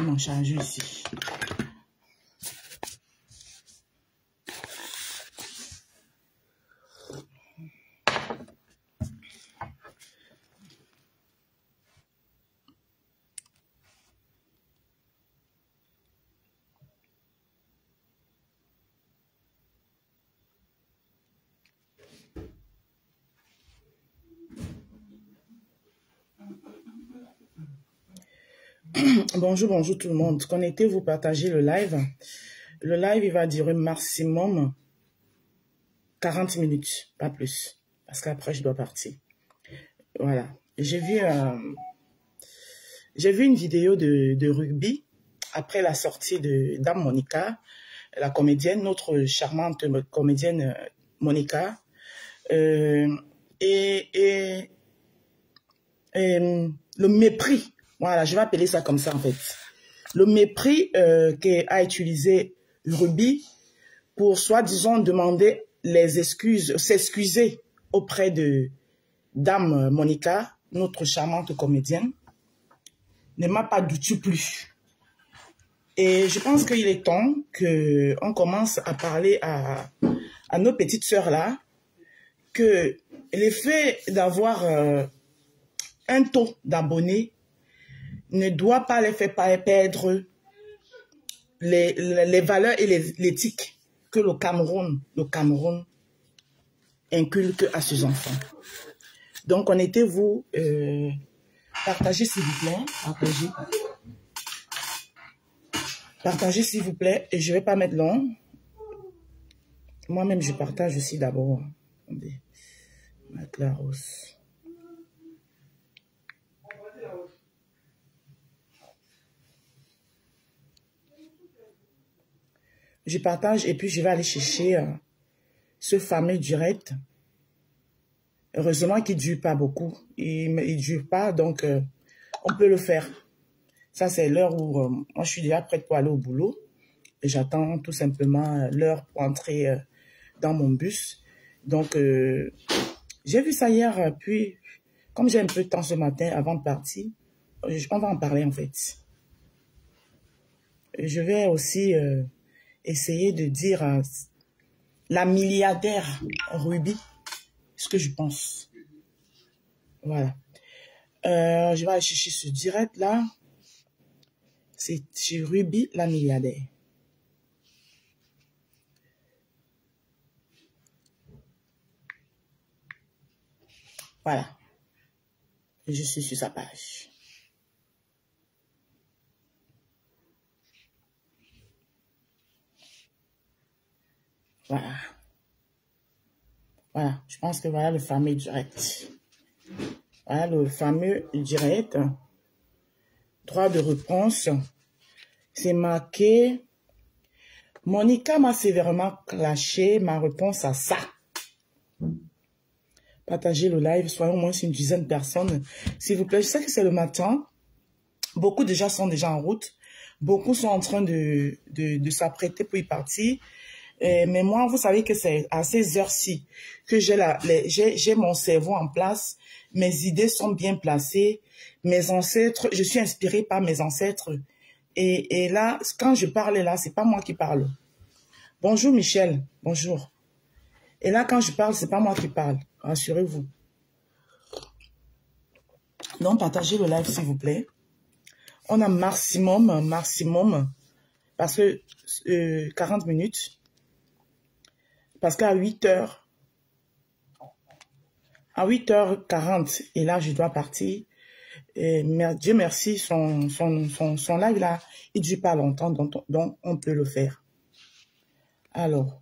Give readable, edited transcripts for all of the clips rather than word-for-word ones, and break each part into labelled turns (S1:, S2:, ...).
S1: mon chargeur ici. Bonjour, bonjour tout le monde. Connectez-vous, partagez le live. Le live, il va durer maximum 40 minutes, pas plus. Parce qu'après, je dois partir. Voilà. J'ai vu une vidéo de rugby après la sortie de Dame Monica, la comédienne, notre charmante comédienne Monica. Le mépris, voilà, je vais appeler ça comme ça en fait. Le mépris qu'a utilisé Ruby pour soi-disant demander les excuses, s'excuser auprès de Dame Monica, notre charmante comédienne, ne m'a pas du tout plu. Et je pense qu'il est temps qu'on commence à parler à nos petites sœurs là, que l'effet d'avoir un taux d'abonnés ne doit pas les faire perdre les valeurs et l'éthique que le Cameroun inculque à ses enfants. Donc, connectez-vous, partagez s'il vous plaît, partagez s'il vous plaît, et je ne vais pas mettre long. Moi-même, je partage aussi d'abord. Mettre la rose. Je partage et puis je vais aller chercher ce fameux direct. Heureusement qu'il ne dure pas beaucoup. Il ne dure pas, donc on peut le faire. Ça, c'est l'heure où moi, je suis déjà prête pour aller au boulot. Et j'attends tout simplement l'heure pour entrer dans mon bus. Donc, j'ai vu ça hier, puis comme j'ai un peu de temps ce matin avant de partir, on va en parler en fait. Je vais aussi essayer de dire à la milliardaire Ruby ce que je pense. Voilà. Je vais aller chercher ce direct là. C'est chez Ruby, la milliardaire. Voilà. Je suis sur sa page. Voilà. Voilà. Je pense que voilà le fameux direct. Voilà le fameux direct. Droit de réponse. C'est marqué. Monica m'a sévèrement clashé ma réponse à ça. Partagez le live, soyons au moins une dizaine de personnes. S'il vous plaît, je sais que c'est le matin. Beaucoup déjà sont déjà en route. Beaucoup sont en train de s'apprêter pour y partir. Mais moi, vous savez que c'est à ces heures-ci que j'ai mon cerveau en place. Mes idées sont bien placées. Mes ancêtres, je suis inspirée par mes ancêtres. Et là, quand je parle là, c'est pas moi qui parle. Bonjour Michel, bonjour. Et là, quand je parle, c'est pas moi qui parle. Rassurez-vous. Donc, partagez le live, s'il vous plaît. On a maximum, parce que 40 minutes. Parce qu'à 8h, à 8h40, et là, je dois partir. Et Dieu merci, son live là, il ne dure pas longtemps, donc on peut le faire. Alors,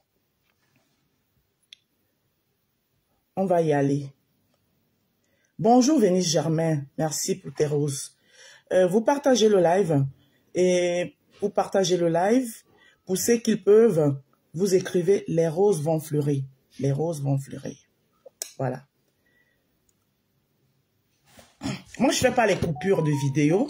S1: on va y aller. Bonjour Vénice Germain, merci pour tes roses. Vous partagez le live et vous partagez le live. Pour ceux qui peuvent, vous écrivez les roses vont fleurir. Les roses vont fleurir. Voilà. Moi, je ne fais pas les coupures de vidéo.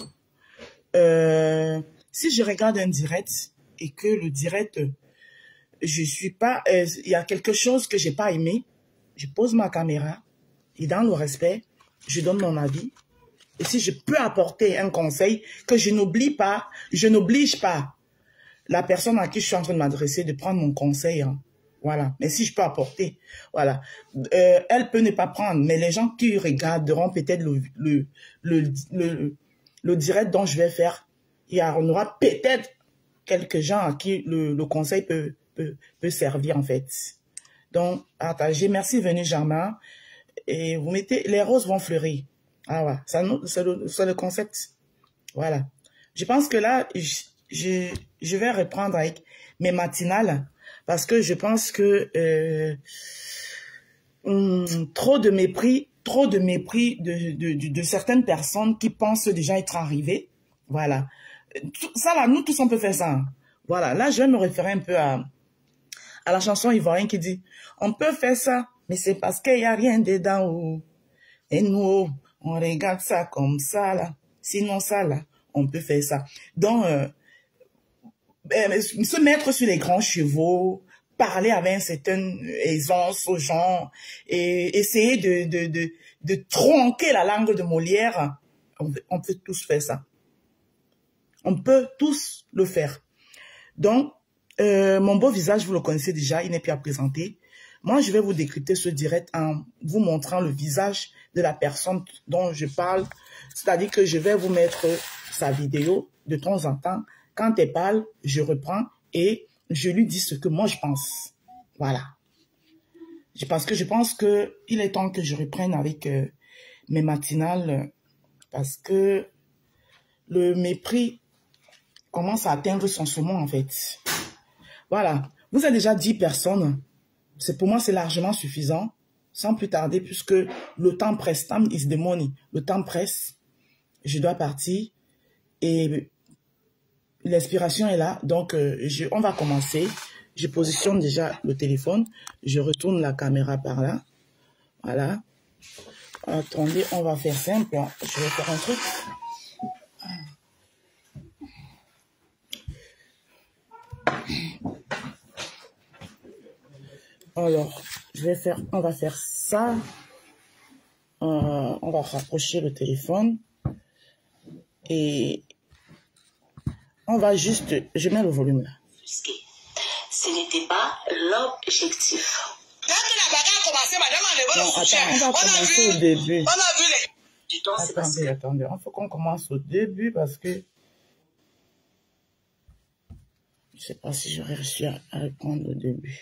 S1: Si je regarde un direct et que le direct, je suis pas, il y a quelque chose que j'ai pas aimé, je pose ma caméra et dans le respect, je donne mon avis. Et si je peux apporter un conseil, que je n'oblige pas la personne à qui je suis en train de m'adresser de prendre mon conseil. Hein. Voilà. Mais si je peux apporter, voilà. Elle peut ne pas prendre, mais les gens qui regarderont peut-être le direct dont je vais faire, il y aura peut-être quelques gens à qui le conseil peut servir en fait. Donc, partagez. Merci, venez Germain. Et vous mettez, les roses vont fleurir. Ah ouais, c'est le concept. Voilà. Je pense que là, je vais reprendre avec mes matinales parce que je pense que trop de mépris de certaines personnes qui pensent déjà être arrivées. Voilà. Ça là, nous tous on peut faire ça. Hein. Voilà. Là, je vais me référer un peu à la chanson ivoirienne qui dit « On peut faire ça, mais c'est parce qu'il n'y a rien dedans. Oh. Et nous, on regarde ça comme ça, là. Sinon, ça, là, on peut faire ça. » Donc, se mettre sur les grands chevaux, parler avec une certaine aisance aux gens, et essayer de tronquer la langue de Molière, on peut tous faire ça. On peut tous le faire. Donc, mon beau visage, vous le connaissez déjà, il n'est plus à présenter. Moi, je vais vous décrypter ce direct en vous montrant le visage de la personne dont je parle. C'est-à-dire que je vais vous mettre sa vidéo de temps en temps. Quand elle parle, je reprends et je lui dis ce que moi je pense. Voilà. Parce que je pense qu'il est temps que je reprenne avec mes matinales parce que le mépris commence à atteindre son sommet en fait. Voilà. Vous êtes déjà 10 personnes. Pour moi, c'est largement suffisant. Sans plus tarder, puisque le temps presse. Time is the money. Le temps presse. Je dois partir. Et l'inspiration est là. Donc, on va commencer. Je positionne déjà le téléphone. Je retourne la caméra par là. Voilà. Attendez, on va faire simple. Je vais faire un truc. Alors, on va faire ça. On va rapprocher le téléphone. Et on va juste, je mets le volume là.
S2: Ce n'était pas l'objectif.
S1: Non, attends, on va commencer au début. Attendez, il faut qu'on commence au début parce que je ne sais pas si j'aurais réussi à répondre au début.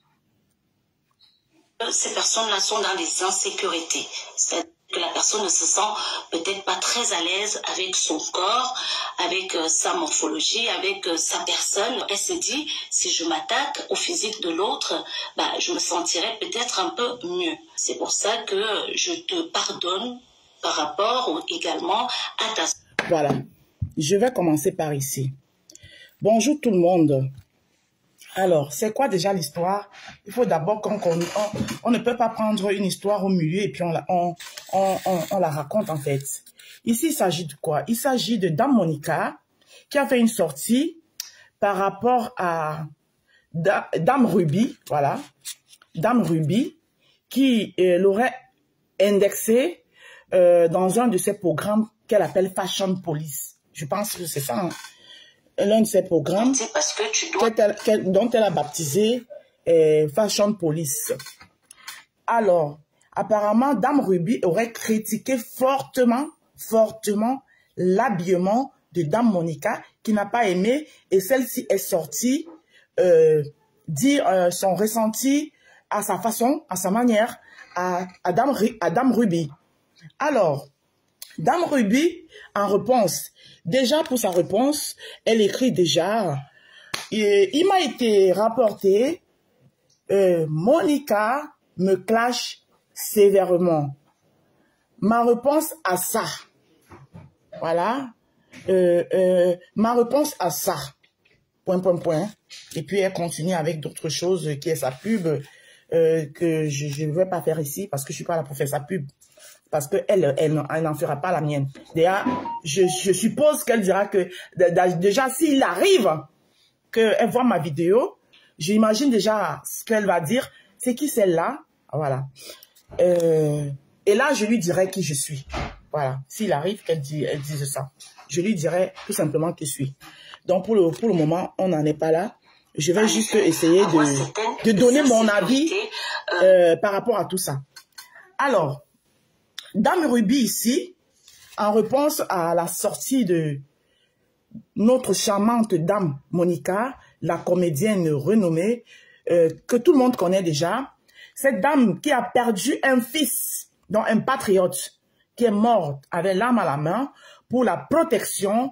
S2: Ces personnes-là sont dans des insécurités. C'est-à-dire que la personne ne se sent peut-être pas très à l'aise avec son corps, avec sa morphologie, avec sa personne. Elle se dit, si je m'attaque au physique de l'autre, bah, je me sentirais peut-être un peu mieux. C'est pour ça que je te pardonne par rapport également à ta...
S1: Voilà. Je vais commencer par ici. Bonjour tout le monde. Alors, c'est quoi déjà l'histoire? Il faut d'abord on ne peut pas prendre une histoire au milieu et puis on la raconte en fait. Ici, il s'agit de quoi? Il s'agit de Dame Monica qui a fait une sortie par rapport à Dame Ruby, voilà. Dame Ruby qui l'aurait indexé dans un de ses programmes qu'elle appelle Fashion Police. Je pense que c'est ça, hein. L'un de ses programmes
S2: parce que tu dois...
S1: dont elle a baptisé Fashion Police. Alors, apparemment, Dame Ruby aurait critiqué fortement l'habillement de Dame Monica qui n'a pas aimé et celle-ci est sortie dire son ressenti à sa façon, à sa manière à Dame Ruby. Alors, Dame Ruby, en réponse, déjà pour sa réponse, elle écrit déjà, il m'a été rapporté, Monica me clash sévèrement. Ma réponse à ça, voilà, ma réponse à ça, ... Et puis elle continue avec d'autres choses qui est sa pub, que je ne vais pas faire ici parce que je suis pas là pour faire sa pub. Parce qu'elle n'en fera pas la mienne. Déjà, je suppose qu'elle dira que, déjà, s'il arrive qu'elle voit ma vidéo, j'imagine déjà ce qu'elle va dire. C'est qui celle-là? Voilà. Et là, je lui dirai qui je suis. Voilà. S'il arrive qu'elle dise ça, je lui dirai tout simplement que suis. Donc, pour le moment, on n'en est pas là. Je vais juste essayer de donner mon avis par rapport à tout ça. Alors, Dame Ruby ici, en réponse à la sortie de notre charmante Dame Monica, la comédienne renommée, que tout le monde connaît déjà, cette dame qui a perdu un fils, donc un patriote, qui est mort avec l'arme à la main pour la protection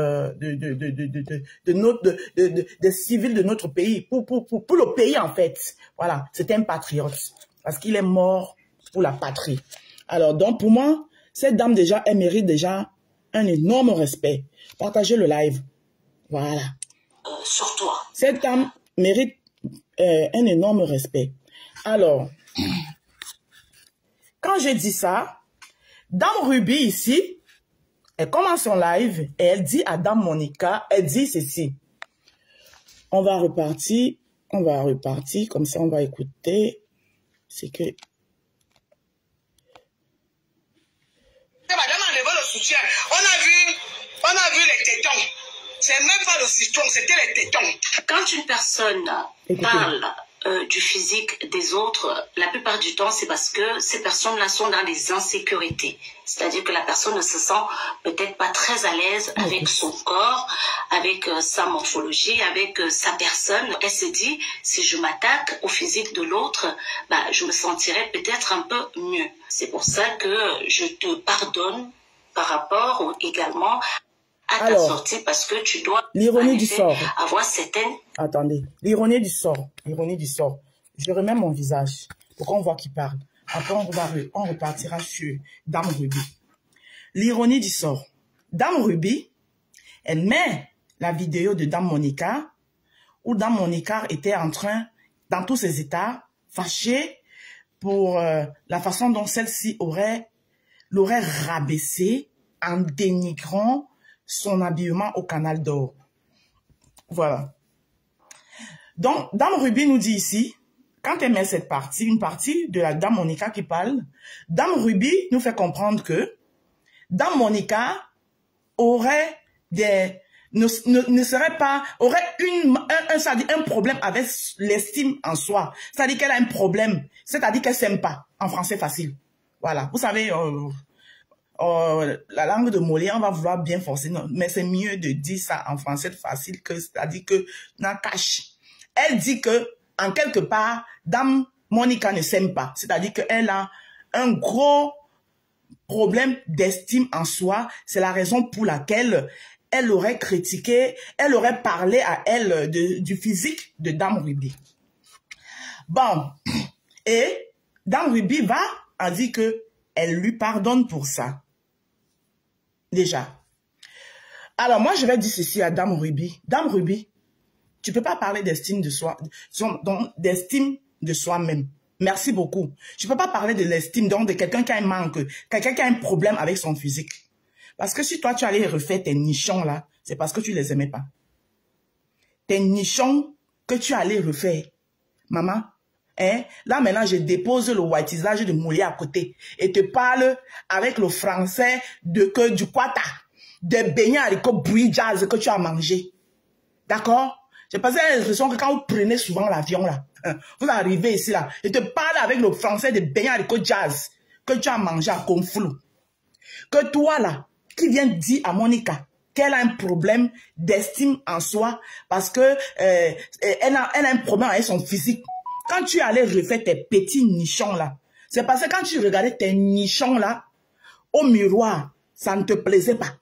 S1: des civils de notre pays, pour le pays en fait. Voilà, c'était un patriote, parce qu'il est mort pour la patrie. Alors, donc pour moi, cette dame déjà, elle mérite déjà un énorme respect. Partagez le live. Voilà.
S2: Sur toi.
S1: Cette dame mérite un énorme respect. Alors, quand je dis ça, Dame Ruby ici, elle commence son live et elle dit à Dame Monica, elle dit ceci. On va repartir, comme ça on va écouter. C'est que...
S3: Madame a levé le soutien. On a vu les tétons. C'est même pas le citron, c'était les tétons.
S2: Quand une personne parle du physique des autres, la plupart du temps, c'est parce que ces personnes-là sont dans des insécurités. C'est-à-dire que la personne ne se sent peut-être pas très à l'aise avec son corps, avec sa morphologie, avec sa personne. Elle se dit, si je m'attaque au physique de l'autre, bah, je me sentirais peut-être un peu mieux. C'est pour ça que je te pardonne par rapport également à ta sortie, parce que tu dois
S1: l'ironie du sort.
S2: Avoir certaines...
S1: Attendez, l'ironie du sort. L'ironie du sort. Je remets mon visage pour qu'on voit qui parle. Après, on repartira sur Dame Ruby. L'ironie du sort. Dame Ruby, elle met la vidéo de Dame Monica, où Dame Monica était en train, dans tous ses états, fâchée pour la façon dont celle-ci l'aurait rabaissée en dénigrant son habillement au Canal d'Or. Voilà. Donc, Dame Ruby nous dit ici, quand elle met cette partie, une partie de la Dame Monica qui parle, Dame Ruby nous fait comprendre que Dame Monica aurait aurait un problème avec l'estime en soi. C'est-à-dire qu'elle a un problème. C'est-à-dire qu'elle s'aime pas. En français facile. Voilà. Vous savez, la langue de Molière, on va vouloir bien forcer. Non, mais c'est mieux de dire ça en français facile que, c'est-à-dire que, Nakash. Elle dit que, en quelque part, Dame Monica ne s'aime pas. C'est-à-dire qu'elle a un gros problème d'estime en soi. C'est la raison pour laquelle elle aurait critiqué, elle aurait parlé à elle du physique de Dame Ruby. Bon, et Dame Ruby a dit que elle lui pardonne pour ça. Déjà. Alors moi, je vais dire ceci à Dame Ruby. Dame Ruby, tu peux pas parler d'estime de soi, d'estime de soi-même. Merci beaucoup. Tu peux pas parler de l'estime donc de quelqu'un qui a un manque, quelqu'un qui a un problème avec son physique. Parce que si toi, tu allais refaire tes nichons là, c'est parce que tu les aimais pas. Tes nichons que tu allais refaire, maman, hein, là maintenant, je dépose le whiteisage de Moulier à côté et te parle avec le français du kwata, des beignets haricots bouillis jazz que tu as mangé. D'accord? J'ai passé l'impression que quand vous prenez souvent l'avion là, vous arrivez ici là, je te parle avec le français des beignets haricots jazz que tu as mangé à Conflou. Que toi là, qui vient dire à Monica qu'elle a un problème d'estime en soi parce que elle a un problème avec son physique. Quand tu allais refaire tes petits nichons là, c'est parce que quand tu regardais tes nichons là, au miroir, ça ne te plaisait pas.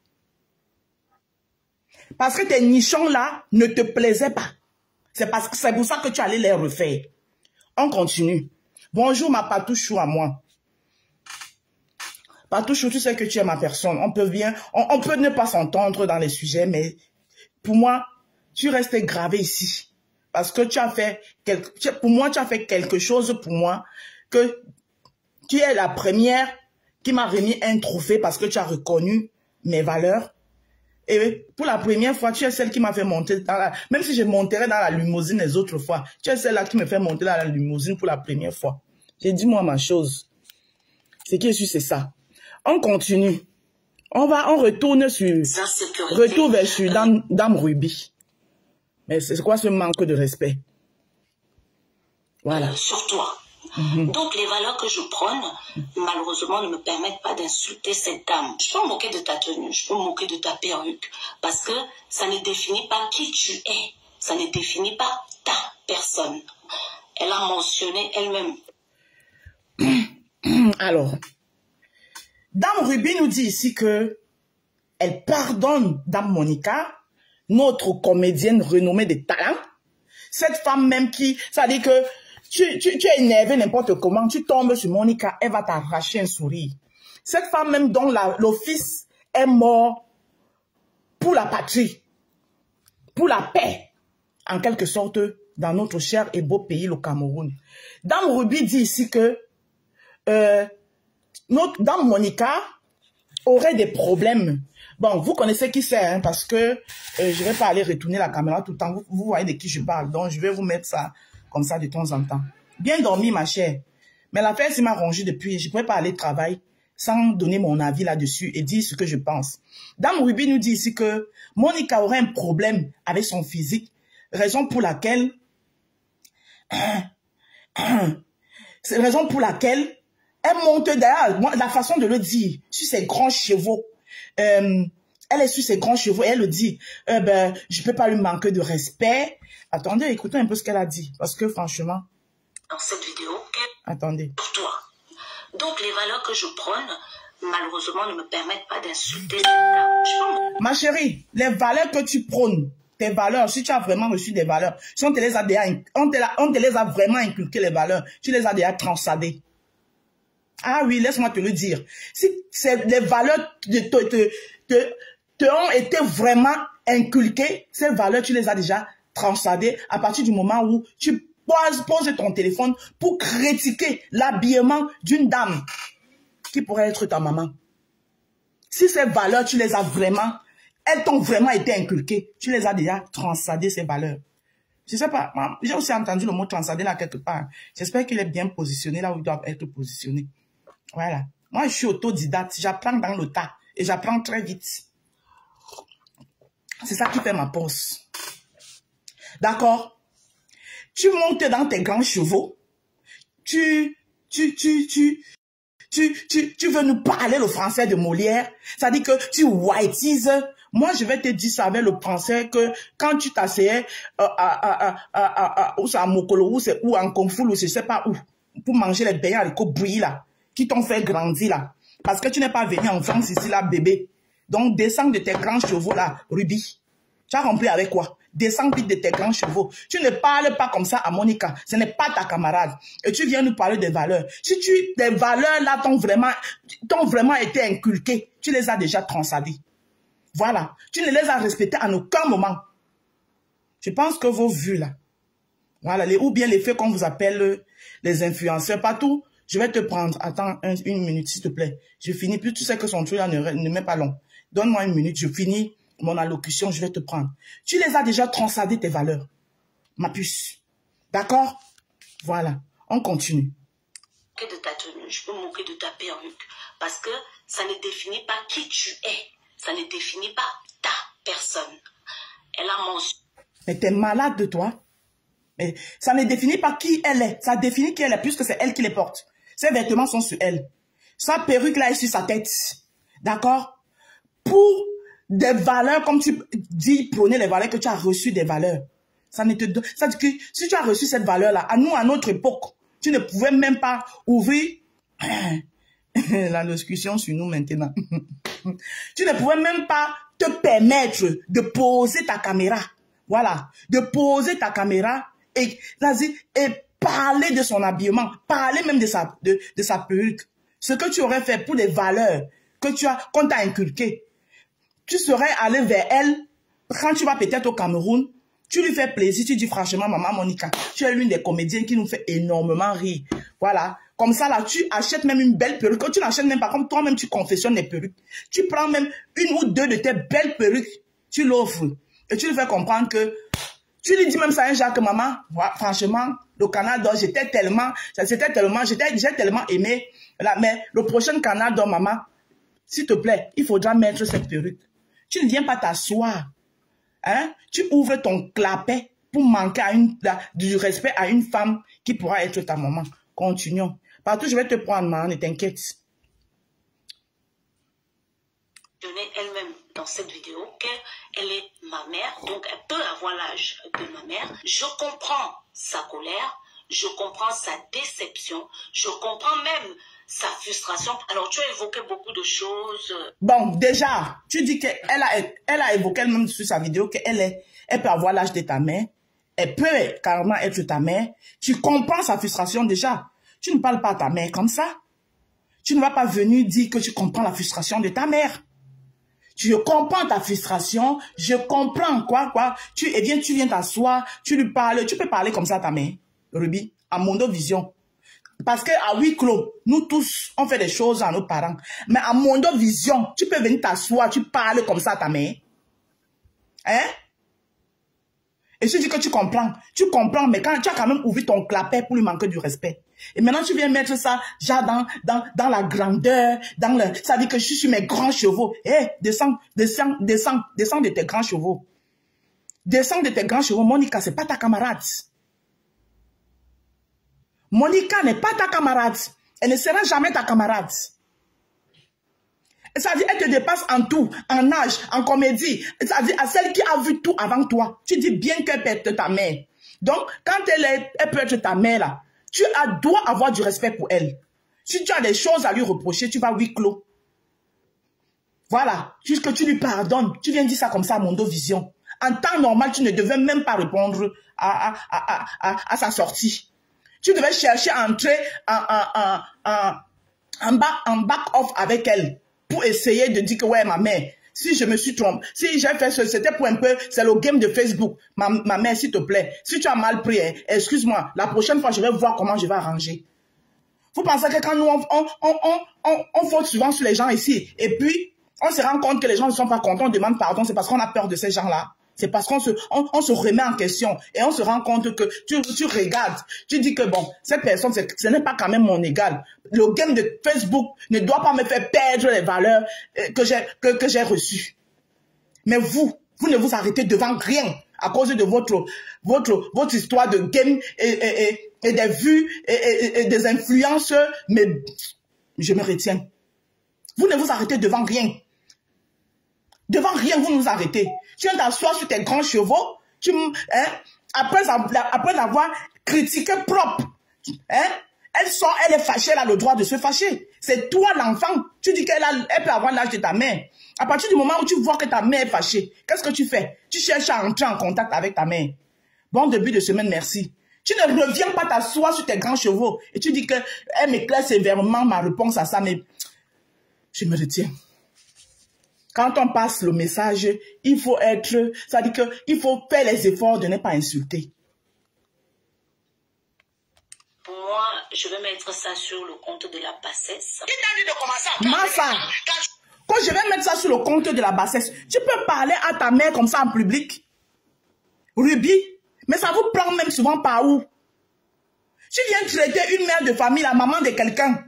S1: Parce que tes nichons là ne te plaisaient pas. C'est pour ça que tu allais les refaire. On continue. Bonjour ma patouchou à moi. Patouchou, tu sais que tu es ma personne. On peut ne pas s'entendre dans les sujets, mais pour moi, tu restes gravé ici. Parce que tu as fait quelque chose pour moi, que tu es la première qui m'a remis un trophée parce que tu as reconnu mes valeurs. Et pour la première fois, tu es celle qui m'a fait monter même si je monterais dans la limousine les autres fois, tu es celle-là qui me fait monter dans la limousine pour la première fois. J'ai dit moi ma chose. Ce qui est sûr, c'est ça. On continue. On retourne vers Dame Ruby. Mais c'est quoi ce manque de respect? Voilà.
S2: Sur toi. Donc, les valeurs que je prône, malheureusement, ne me permettent pas d'insulter cette dame. Je peux me moquer de ta tenue, je peux me moquer de ta perruque, parce que ça ne définit pas qui tu es. Ça ne définit pas ta personne. Elle a mentionné elle-même.
S1: Alors, Dame Ruby nous dit ici que elle pardonne Dame Monica, notre comédienne renommée de talent. Cette femme même qui, ça dit que tu es énervé n'importe comment, tu tombes sur Monica, elle va t'arracher un sourire. Cette femme même dont l'office est mort pour la patrie, pour la paix, en quelque sorte, dans notre cher et beau pays, le Cameroun. Dame Ruby dit ici que Dame Monica aurait des problèmes. Bon, vous connaissez qui c'est, hein, parce que je ne vais pas aller retourner la caméra tout le temps. Vous voyez de qui je parle, donc je vais vous mettre ça comme ça de temps en temps. Bien dormi, ma chère. Mais l'affaire s'est m'a rangée depuis. Je ne pouvais pas aller travailler sans donner mon avis là-dessus et dire ce que je pense. Dame Ruby nous dit ici que Monica aurait un problème avec son physique, raison pour laquelle c'est la raison pour laquelle elle monte derrière, la façon de le dire, sur ses grands chevaux. Elle est sur ses grands chevaux et elle le dit, je ne peux pas lui manquer de respect. Attendez, écoutez un peu ce qu'elle a dit, parce que franchement...
S2: Dans cette vidéo,
S1: attendez.
S2: Pour toi. Donc les valeurs que je prône, malheureusement, ne me permettent pas d'insulter cette dame.
S1: Ma chérie, les valeurs que tu prônes, tes valeurs, si tu as vraiment reçu des valeurs, si on te les a déjà, on te les a vraiment inculquées les valeurs, tu les as déjà transcendées. Ah oui, laisse-moi te le dire. Si les valeurs te ont été vraiment inculquées, ces valeurs, tu les as déjà transcendées à partir du moment où tu poses ton téléphone pour critiquer l'habillement d'une dame qui pourrait être ta maman. Si ces valeurs, tu les as vraiment, elles t'ont vraiment été inculquées, tu les as déjà transcendées, ces valeurs. Je sais pas, j'ai aussi entendu le mot transcender là quelque part. J'espère qu'il est bien positionné là où il doit être positionné. Voilà. Moi, je suis autodidacte. J'apprends dans le tas. Et j'apprends très vite. C'est ça qui fait ma pause. D'accord? Tu montes dans tes grands chevaux. Tu veux nous parler le français de Molière. Ça dit que tu whiteises. Moi, je vais te dire ça avec le français que quand tu t'asseyais à Mokolo, ou en Kung Fu, ou je sais pas où, pour manger les beignets haricots bouillis là, qui t'ont fait grandir là. Parce que tu n'es pas venu en France ici là, bébé. Donc, descends de tes grands chevaux là, Ruby. Tu as rempli avec quoi? Descends vite de tes grands chevaux. Tu ne parles pas comme ça à Monica. Ce n'est pas ta camarade. Et tu viens nous parler des valeurs. Si tes valeurs là t'ont vraiment été inculquées, tu les as déjà transcendées. Voilà. Tu ne les as respectées en aucun moment. Je pense que vos vues là, voilà, ou bien les faits qu'on vous appelle les influenceurs partout, je vais te prendre. Attends une minute, s'il te plaît. Je finis. Plus tu sais que son truc là ne met pas long. Donne-moi une minute, je finis mon allocution, je vais te prendre. Tu les as déjà transcendées, tes valeurs. Ma puce. D'accord? Voilà. On continue.
S2: De ta tenue, je peux me moquer de ta perruque. Parce que ça ne définit pas qui tu es. Ça ne définit pas ta personne. Elle a mentionné.
S1: Mais t'es malade de toi. Mais ça ne définit pas qui elle est. Ça définit qui elle est puisque c'est elle qui les porte. Ses vêtements sont sur elle. Sa perruque là est sur sa tête. D'accord? Pour des valeurs, comme tu dis, prôner les valeurs, que tu as reçu des valeurs. Ça ne te donne. Ça dit que si tu as reçu cette valeur-là, à nous, à notre époque, tu ne pouvais même pas ouvrir la discussion sur nous maintenant. Tu ne pouvais même pas te permettre de poser ta caméra. Voilà. De poser ta caméra et parler de son habillement, parler même de sa perruque. Ce que tu aurais fait pour les valeurs qu'on t'a inculquées. Tu serais allé vers elle, quand tu vas peut-être au Cameroun, tu lui fais plaisir, tu dis franchement, maman Monica, tu es l'une des comédiennes qui nous fait énormément rire. Voilà. Comme ça, là, tu achètes même une belle perruque. Quand tu l'achètes même pas, comme toi-même, tu confectionnes des perruques. Tu prends même une ou deux de tes belles perruques, tu l'offres. Et tu lui fais comprendre que, tu lui dis même ça un jour que maman, franchement, le canal d'or, j'ai tellement aimé. Là, mais le prochain canal d'or, maman, s'il te plaît, il faudra mettre cette perruque. Tu ne viens pas t'asseoir. Hein? Tu ouvres ton clapet pour manquer du respect à une femme qui pourra être ta maman. Continuons. Partout, je vais te prendre, man, ne t'inquiète.
S2: Elle-même dans cette vidéo qu'elle est ma mère, donc elle peut avoir l'âge de ma mère. Je comprends sa colère, je comprends sa déception, je comprends même sa frustration. Alors tu as évoqué beaucoup de choses.
S1: Bon, déjà, tu dis qu'elle a évoqué elle-même sur sa vidéo qu'elle peut avoir l'âge de ta mère, elle peut carrément être ta mère. Tu comprends sa frustration déjà. Tu ne parles pas à ta mère comme ça. Tu ne vas pas venir dire que tu comprends la frustration de ta mère. Tu comprends ta frustration, je comprends quoi. Tu viens t'asseoir, tu lui parles, tu peux parler comme ça à ta mère, Ruby, à Mondovision. Parce qu'à huis clos, nous tous, on fait des choses à nos parents. Mais à Mondovision, tu peux venir t'asseoir, tu parles comme ça à ta mère. Hein? Et je dis que tu comprends, mais quand tu as quand même ouvert ton clapet pour lui manquer du respect. Et maintenant, tu viens mettre ça, genre, dans la grandeur, ça dit que je suis sur mes grands chevaux. Eh, descends de tes grands chevaux. Descends de tes grands chevaux. Monica, c'est pas ta camarade. Monica n'est pas ta camarade. Elle ne sera jamais ta camarade. C'est-à-dire, elle te dépasse en tout, en âge, en comédie. C'est-à-dire, à celle qui a vu tout avant toi. Tu dis bien qu'elle peut être ta mère. Donc, quand elle peut être ta mère, là, tu dois avoir du respect pour elle. Si tu as des choses à lui reprocher, tu vas huis clos. Voilà. Juste que tu lui pardonnes. Tu viens dire ça comme ça à Mondovision. En temps normal, tu ne devais même pas répondre à sa sortie. Tu devais chercher à entrer en back-off avec elle. Pour essayer de dire que ouais, ma mère, si je me suis trompé, si j'ai fait ce, c'était pour un peu, c'est le game de Facebook. Ma mère, s'il te plaît, si tu as mal pris, hein, excuse-moi, la prochaine fois, je vais voir comment je vais arranger. Vous pensez que quand nous, on faute souvent sur les gens ici, et puis, on se rend compte que les gens ne sont pas contents, on demande pardon, c'est parce qu'on a peur de ces gens-là. C'est parce qu'on se remet en question et on se rend compte que tu regardes, tu dis que bon, cette personne, ce n'est pas quand même mon égal. Le game de Facebook ne doit pas me faire perdre les valeurs que j'ai reçues. Mais vous ne vous arrêtez devant rien à cause de votre histoire de game et des vues et des influences, mais je me retiens. Vous ne vous arrêtez devant rien. Devant rien, vous nous arrêtez. Tu viens t'asseoir sur tes grands chevaux, après avoir critiqué propre. Hein? Elle est fâchée, elle a le droit de se fâcher. C'est toi l'enfant. Tu dis qu'elle peut avoir l'âge de ta mère. À partir du moment où tu vois que ta mère est fâchée, qu'est-ce que tu fais? Tu cherches à entrer en contact avec ta mère. Bon début de semaine, merci. Tu ne reviens pas t'asseoir sur tes grands chevaux et tu dis qu'elle m'éclaire sévèrement ma réponse à ça, mais je me retiens. Quand on passe le message, il faut être, ça dit qu'il faut faire les efforts de ne pas insulter.
S2: Pour moi, je vais mettre ça sur le compte de la bassesse.
S3: Qui t'a dit de commencer à
S1: Massa, quand je vais mettre ça sur le compte de la bassesse, tu peux parler à ta mère comme ça en public? Ruby, mais ça vous prend même souvent par où? Tu viens traiter une mère de famille, la maman de quelqu'un.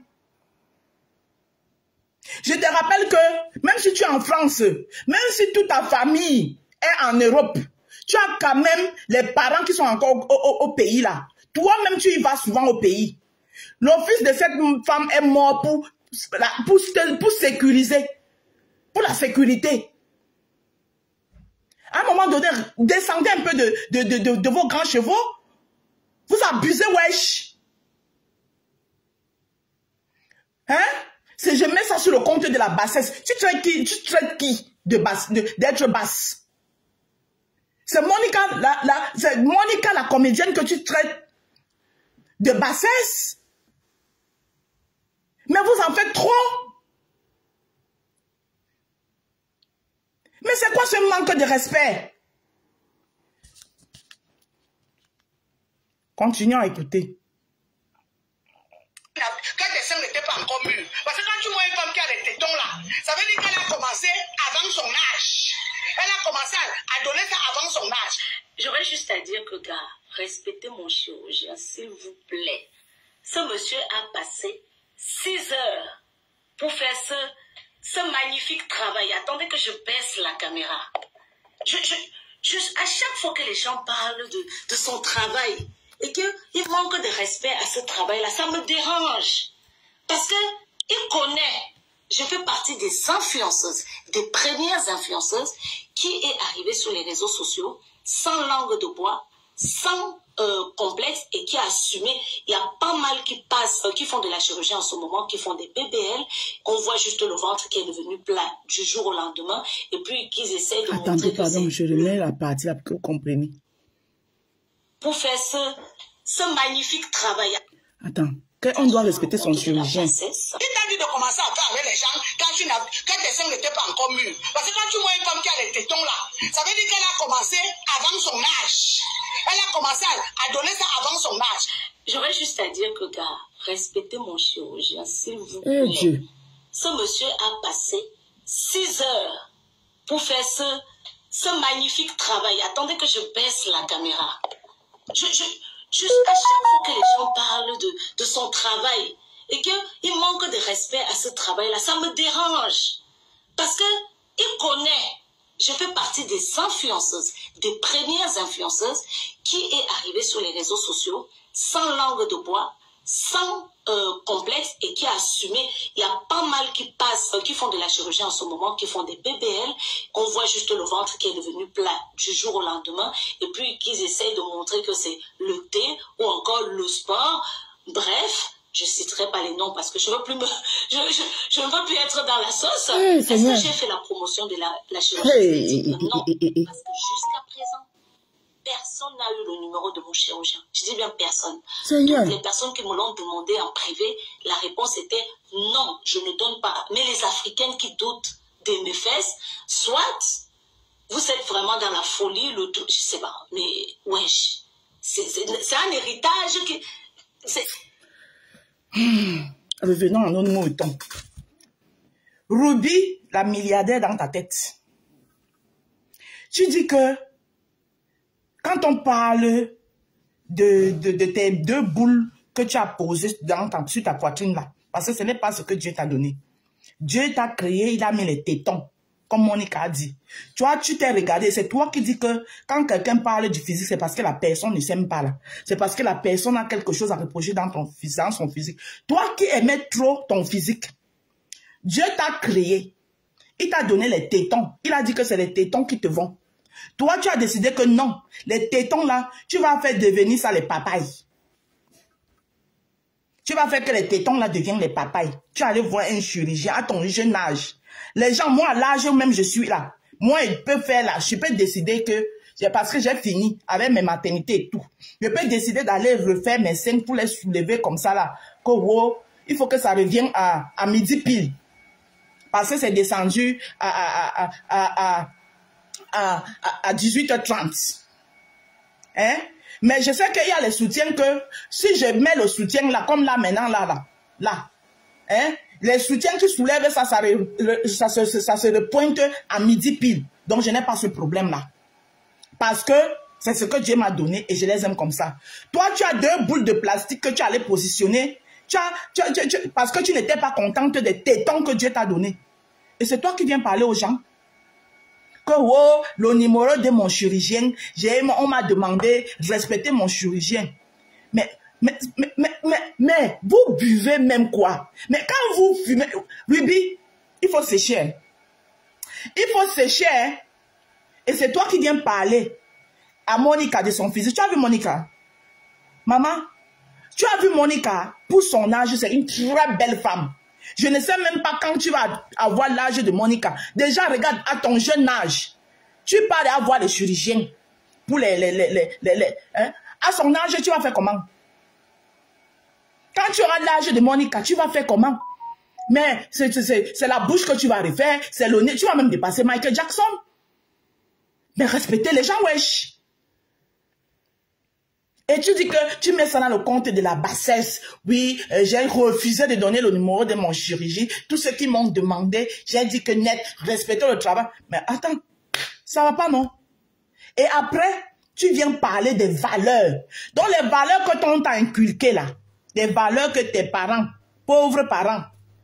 S1: Je te rappelle que même si tu es en France, même si toute ta famille est en Europe, tu as quand même les parents qui sont encore au pays là. Toi-même, tu y vas souvent au pays. Le fils de cette femme est mort pour sécuriser, pour la sécurité. À un moment donné, descendez un peu de vos grands chevaux. Vous abusez, wesh. Hein? Si je mets ça sur le compte de la bassesse, tu traites qui d'être basse? C'est Monica, la comédienne que tu traites de bassesse? Mais vous en faites trop. Mais c'est quoi ce manque de respect? Continuons à écouter.
S3: Quand tes seins n'étaient pas encore mûrs. Parce que quand tu vois une femme qui a des tétons là, ça veut dire qu'elle a commencé avant son âge. Elle a commencé à donner ça avant son âge.
S2: J'aurais juste à dire que, gars, respectez mon chirurgien, s'il vous plaît. Ce monsieur a passé 6 heures pour faire ce magnifique travail. Attendez que je baisse la caméra. À chaque fois que les gens parlent de son travail et qu'il manque de respect à ce travail-là, ça me dérange. Parce qu'il connaît, je fais partie des influenceuses, des premières influenceuses qui est arrivée sur les réseaux sociaux sans langue de bois, sans complexe et qui a assumé. Il y a pas mal qui passent, qui font de la chirurgie en ce moment, qui font des BBL. On voit juste le ventre qui est devenu plat du jour au lendemain et puis qu'ils essayent de montrer...
S1: Attendez, pardon, je remets la partie là pour que vous compreniez.
S2: Pour faire ce magnifique travail.
S1: Attends, on doit respecter son chirurgien.
S3: Il t'a dit de commencer à faire avec les gens quand tes seins n'étaient pas encore mûrs. Parce que quand tu vois une femme qui a les tétons là, ça veut dire qu'elle a commencé avant son âge. Elle a commencé à donner ça avant son âge.
S2: J'aurais juste à dire que, gars, respectez mon chirurgien, s'il vous plaît.
S1: Dieu.
S2: Ce monsieur a passé 6 heures pour faire ce magnifique travail. Attendez que je baisse la caméra. À chaque fois que les gens parlent de son travail et qu'il manque de respect à ce travail-là, ça me dérange. Parce qu'il connaît, je fais partie des influenceuses, des premières influenceuses qui est arrivée sur les réseaux sociaux sans langue de bois, sans complexe et qui a assumé. Il y a pas mal qui passent, qui font de la chirurgie en ce moment, qui font des BBL. On voit juste le ventre qui est devenu plat du jour au lendemain et puis qu'ils essayent de montrer que c'est le thé ou encore le sport. Bref, je ne citerai pas les noms parce que je ne veux plus être dans la sauce. Est-ce que j'ai fait la promotion de la chirurgie? Non, parce que jusqu'à présent, personne n'a eu le numéro de mon chirurgien. Je dis bien personne.
S1: Seigneur.
S2: Toutes les personnes qui me l'ont demandé en privé, la réponse était non, je ne donne pas. Mais les Africaines qui doutent de mes fesses, soit vous êtes vraiment dans la folie, le doute, je sais pas. Mais wesh, c'est un héritage qui...
S1: Revenons à nos moutons. Ruby, la milliardaire dans ta tête. Tu dis que quand on parle de tes 2 boules que tu as posées sur ta poitrine là, parce que ce n'est pas ce que Dieu t'a donné. Dieu t'a créé, il a mis les tétons, comme Monica a dit. Toi, tu t'es regardé, c'est toi qui dis que quand quelqu'un parle du physique, c'est parce que la personne ne s'aime pas là. C'est parce que la personne a quelque chose à reprocher dans son physique. Toi qui aimais trop ton physique, Dieu t'a créé. Il t'a donné les tétons. Il a dit que c'est les tétons qui te vont. Toi, tu as décidé que non, les tétons là, tu vas faire devenir ça les papayes. Tu vas faire que les tétons là deviennent les papayes. Tu vas aller voir un chirurgien à ton jeune âge. Les gens, moi à l'âge où même je suis là, moi je peux faire là, je peux décider que, parce que j'ai fini avec mes maternités et tout, je peux décider d'aller refaire mes seins pour les soulever comme ça là. Que wow, il faut que ça revienne à midi pile. Parce que c'est descendu à 18h30. Hein? Mais je sais qu'il y a les soutiens que si je mets le soutien là, comme là maintenant, là, hein? Les soutiens qui soulèvent ça, ça se repointe à midi pile. Donc je n'ai pas ce problème là. Parce que c'est ce que Dieu m'a donné et je les aime comme ça. Toi, tu as 2 boules de plastique que tu allais positionner. Parce que tu n'étais pas contente des tétons que Dieu t'a donné. Et c'est toi qui viens parler aux gens. Que oh, le numéro de mon chirurgien, on m'a demandé de respecter mon chirurgien. Mais vous buvez même quoi? Mais quand vous fumez, Ruby, il faut sécher. Il faut sécher. Et c'est toi qui viens parler à Monica de son physique. Tu as vu Monica? Maman, tu as vu Monica? Pour son âge, c'est une très belle femme. Je ne sais même pas quand tu vas avoir l'âge de Monica. Déjà, regarde, à ton jeune âge, tu parles d'avoir les chirurgiens pour hein? À son âge, tu vas faire comment? Quand tu auras l'âge de Monica, tu vas faire comment? Mais c'est la bouche que tu vas refaire, c'est le nez. Tu vas même dépasser Michael Jackson. Mais respectez les gens, wesh. Et tu dis que tu mets ça dans le compte de la bassesse. Oui, j'ai refusé de donner le numéro de mon chirurgien. Tous ceux qui m'ont demandé, j'ai dit que net, respectez le travail. Mais attends, ça va pas, non? Et après, tu viens parler des valeurs. Donc les valeurs que ton t'a inculquées là, des valeurs que tes parents, pauvres parents,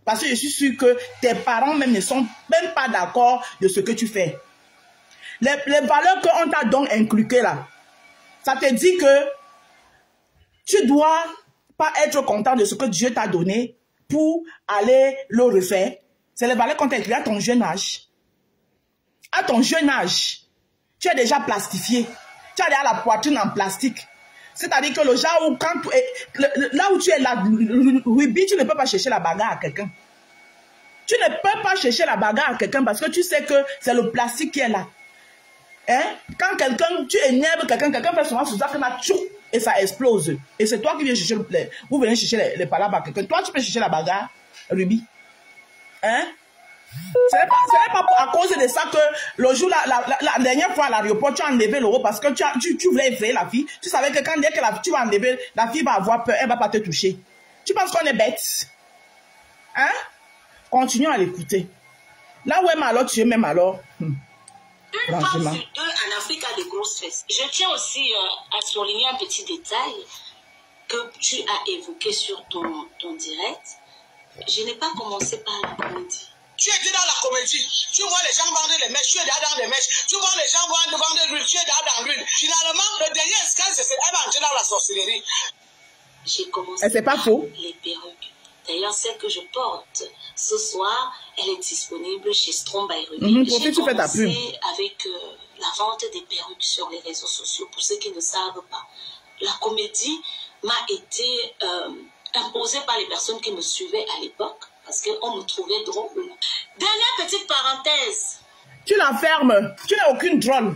S1: Parce que je suis sûre que tes parents même ne sont même pas d'accord de ce que tu fais. Les valeurs qu'on t'a donc inculquées là, ça te dit que tu dois pas être content de ce que Dieu t'a donné pour aller le refaire. C'est les valeurs qu'on t'a inculquées à ton jeune âge. À ton jeune âge, tu es déjà plastifié. Tu as déjà la poitrine en plastique. C'est-à-dire que le genre où quand là où tu es là, Ruby, tu ne peux pas chercher la bagarre à quelqu'un. Tu ne peux pas chercher la bagarre à quelqu'un parce que tu sais que c'est le plastique qui est là. Hein? Quand quelqu'un, tu énerves quelqu'un, quelqu'un fait souvent sous ça et ça explose. Et c'est toi qui viens chercher vous venez chercher les palabres à quelqu'un. Toi, tu peux chercher la bagarre, Ruby. Hein? Ce n'est pas à cause de ça que le jour, la dernière fois à l'aéroport, tu as enlevé l'euro parce que tu voulais effrayer la fille. Tu savais que quand dès que tu vas enlever, la fille va avoir peur, elle ne va pas te toucher. Tu penses qu'on est bête? Hein? Continuons à l'écouter. Là où est alors, tu es même alors.
S2: Une femme sur deux en Afrique a de grosses fesses. Je tiens aussi à souligner un petit détail que tu as évoqué sur ton direct. Je n'ai pas commencé par la comédie.
S3: Tu étais dans la comédie. Tu vois les gens vendre les mèches, tu es dans les mèches. Tu vois les gens vendre l'huile, tu es dans l'huile. Finalement, le dernier escale, c'est elle va entrer dans la sorcellerie.
S2: J'ai commencé
S1: par
S2: les perruques. D'ailleurs, celle que je porte ce soir, elle est disponible chez Strong by Ruby. J'ai commencé avec la vente des perruques sur les réseaux sociaux. Pour ceux qui ne savent pas, la comédie m'a été imposée par les personnes qui me suivaient à l'époque. Parce qu'on me trouvait drôle. Dernière petite parenthèse.
S1: Tu la fermes. Tu n'es aucune drôle.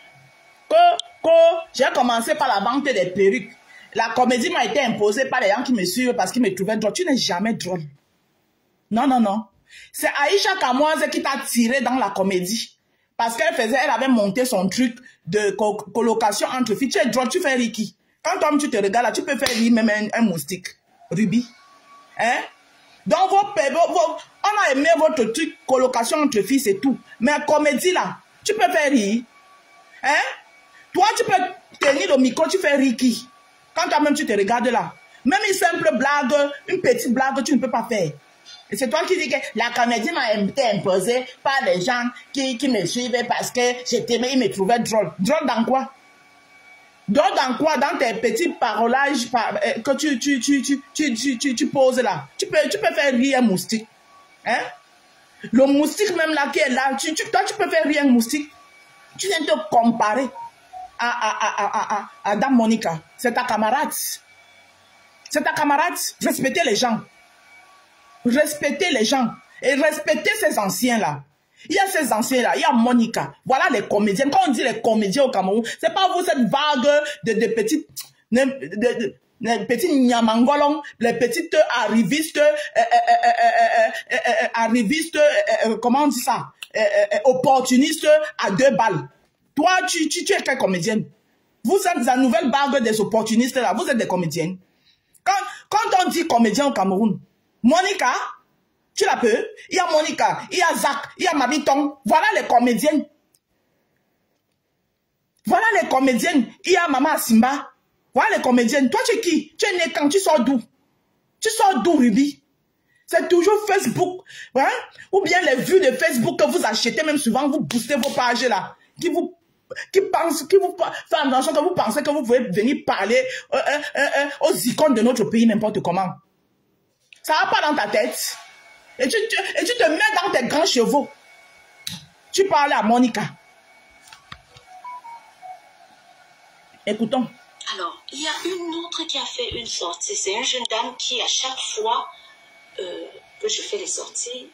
S1: J'ai commencé par la vente des perruques. La comédie m'a été imposée par les gens qui me suivent parce qu'ils me trouvaient drôle. Tu n'es jamais drôle. Non, non, non. C'est Aïcha Kamoise qui t'a tiré dans la comédie. Parce qu'elle avait monté son truc de colocation entre filles. Tu es drôle, tu fais rire qui? Quand toi tu te regardes là, tu peux faire rire même un moustique. Ruby. Hein? Donc, on a aimé votre truc, colocation entre filles, c'est tout. Mais comédie, là, tu peux faire rire. Hein? Toi, tu peux tenir le micro, tu fais rire qui? Quand toi-même, tu te regardes là. Même une simple blague, une petite blague, tu ne peux pas faire. Et c'est toi qui dis que la comédie m'a été imposée par les gens qui me suivaient parce que ils me trouvaient drôle. Drôle dans quoi? Donc, dans quoi? Dans tes petits parolages que tu poses là. Tu peux faire rire un moustique. Hein? Le moustique même là qui est là, toi tu peux faire rire un moustique. Tu viens te comparer à Dame Monica. C'est ta camarade. C'est ta camarade. Respectez les gens. Respectez les gens. Et respectez ces anciens là. Il y a ces anciens-là, il y a Monica. Voilà les comédiennes. Quand on dit les comédiens au Cameroun, c'est pas vous cette vague de petites... les petits nyamangolons, les petites arrivistes, comment on dit ça, opportunistes à 2 balles. Toi, tu es quelle comédienne? Vous êtes la nouvelle vague des opportunistes là, vous êtes des comédiennes. Quand on dit comédien au Cameroun, Monica, tu la peux? Il y a Monica, il y a Zach, il y a Mabiton. Voilà les comédiennes. Voilà les comédiennes. Il y a Maman Simba. Voilà les comédiennes. Toi, tu es qui? Tu es né quand? Tu sors d'où? Tu sors d'où, Ruby? C'est toujours Facebook. Hein? Ou bien les vues de Facebook que vous achetez, même souvent, vous boostez vos pages là. Qui vous fait attention que vous pensez que vous pouvez venir parler aux icônes de notre pays n'importe comment. Ça va pas dans ta tête. Et tu te mets dans tes grands chevaux. Tu parles à Monica. Écoutons.
S2: Alors, il y a une autre qui a fait une sortie. C'est une jeune dame qui, à chaque fois que je fais les sorties,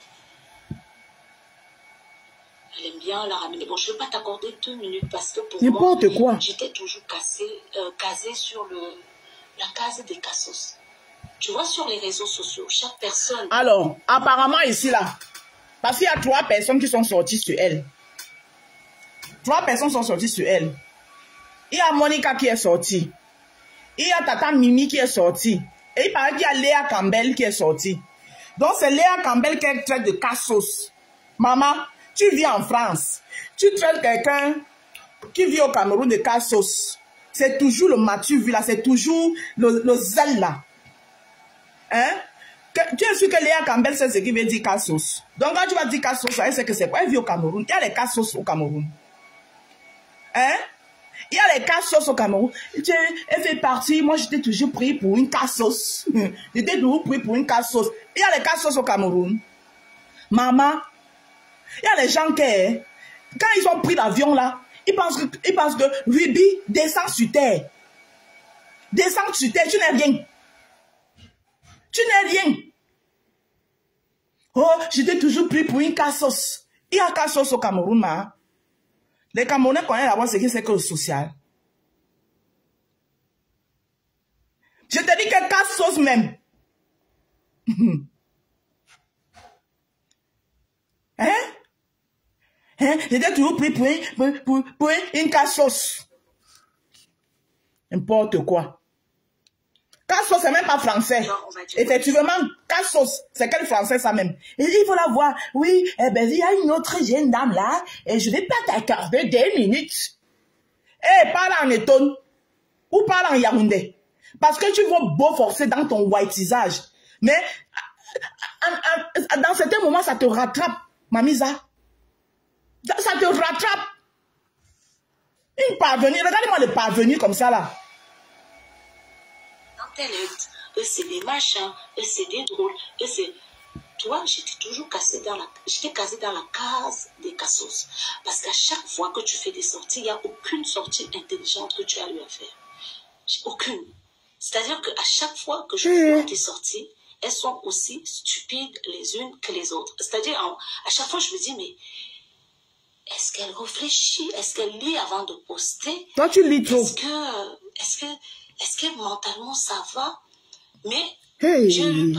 S2: elle aime bien la ramener. Bon, je ne vais pas t'accorder 2 minutes parce que pour moi, j'étais toujours casée sur la case des cassos. Tu vois, sur les réseaux sociaux, chaque personne...
S1: Alors, apparemment ici, là, parce qu'il y a 3 personnes qui sont sorties sur elle. 3 personnes sont sorties sur elle. Il y a Monica qui est sortie. Il y a Tata Mimi qui est sortie. Et il paraît qu'il y a Léa Campbell qui est sortie. Donc, c'est Léa Campbell qui traite de cassos. Maman, tu vis en France. Tu traites quelqu'un qui vit au Cameroun de cassos. C'est toujours le matu vu là. C'est toujours le zèle là. Hein? tu es sûr que Léa Campbell sait ce qui veut dire cassos. Donc quand tu vas dire cassos, elle sait que c'est quoi? Elle vit au Cameroun. Il y a les cassos au Cameroun. Hein? Il y a les cassos au Cameroun. Elle fait partie, moi j'étais toujours pris pour une cassos. J'étais toujours pris pour une cassos. Il y a les cassos au Cameroun. Maman, il y a les gens qui, quand ils ont pris l'avion là, ils pensent que Ruby descend sur terre. Descend sur terre, tu n'es rien. Tu n'es rien. Oh, j'étais toujours pris pour une cassos. Il y a cassos au Cameroun, ma. Les Camerounais connaissent d'abord ce que c'est que le social. Je te dis que cassos même. Hein? Hein? J'étais toujours pris pour une cassos. N'importe quoi. Cassos, c'est même pas français. Effectivement, cassos, c'est quel français ça même? Et il faut la voir. Oui, eh ben, il y a une autre jeune dame là, et je vais pas t'accorder 2 minutes. Eh, parle en étonne. Ou parle en yaoundé. Parce que tu vas beau forcer dans ton whiteisage. Mais, dans certains moments, ça te rattrape, Mamisa. Ça te rattrape. Une parvenue, regardez-moi le parvenu comme ça là.
S2: C'est des machins, c'est des drôles, c'est... Toi, j'étais toujours cassée dans la case des cassos. Parce qu'à chaque fois que tu fais des sorties, il n'y a aucune sortie intelligente que tu as eu à faire. Aucune. C'est-à-dire qu'à chaque fois que je fais des sorties, elles sont aussi stupides les unes que les autres. C'est-à-dire, à chaque fois, je me dis, mais est-ce qu'elle réfléchit? Est-ce qu'elle lit avant de poster?
S1: Toi, tu lis trop.
S2: Est-ce que mentalement ça va? Mais
S1: hey.
S2: J'ai eu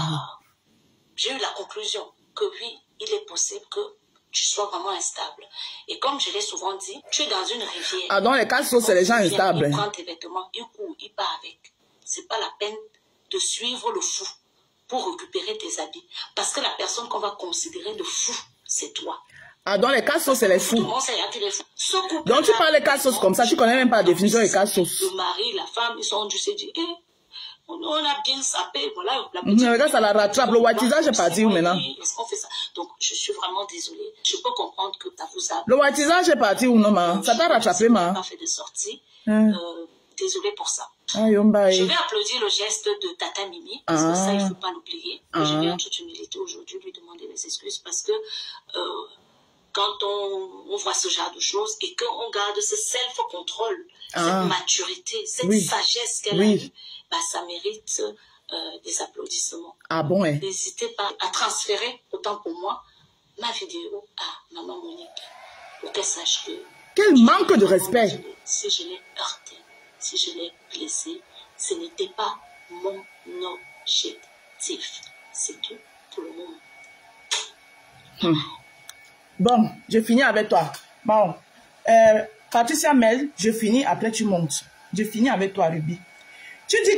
S2: la conclusion que oui, il est possible que tu sois vraiment instable. Et comme je l'ai souvent dit, tu es dans une rivière.
S1: Ah, dans les cas, c'est les gens instables.
S2: Il prend tes vêtements, il court, il part avec. C'est pas la peine de suivre le fou pour récupérer tes habits. Parce que la personne qu'on va considérer le fou, c'est toi.
S1: Ah, dans les cassos, c'est les fous. Donc, tu parles des cassos comme ça, tu connais même pas la définition des cassos.
S2: Le mari, la femme, ils sont juste dit, on a bien sapé, voilà.
S1: Regarde, ça la rattrape. Le whiteisage est parti où maintenant?
S2: Est-ce qu'on fait ça? Donc, je suis vraiment désolée. Je peux comprendre que ça vous a...
S1: Le whiteisage est parti où non, ma? Ça t'a rattrapé, ma?
S2: Je n'ai pas fait de sortie. Désolée pour ça. Je vais applaudir le geste de Tata Mimi, parce que ça, il ne faut pas l'oublier. Je vais en toute humilité aujourd'hui lui demander mes excuses, parce que quand on voit ce genre de choses et qu'on garde ce self-control, cette maturité, cette sagesse qu'elle a eue, bah, ça mérite des applaudissements.
S1: Ah bon, hein?
S2: N'hésitez pas à transférer, autant pour moi, ma vidéo à Maman Monique, pour qu'elle sache que...
S1: Quel manque de respect!
S2: Si je l'ai heurté, si je l'ai blessé, ce n'était pas mon objectif. C'est tout pour le moment.
S1: Bon, je finis avec toi. Bon, Patricia Mel, je finis, après tu montes. Je finis avec toi, Ruby. Tu dis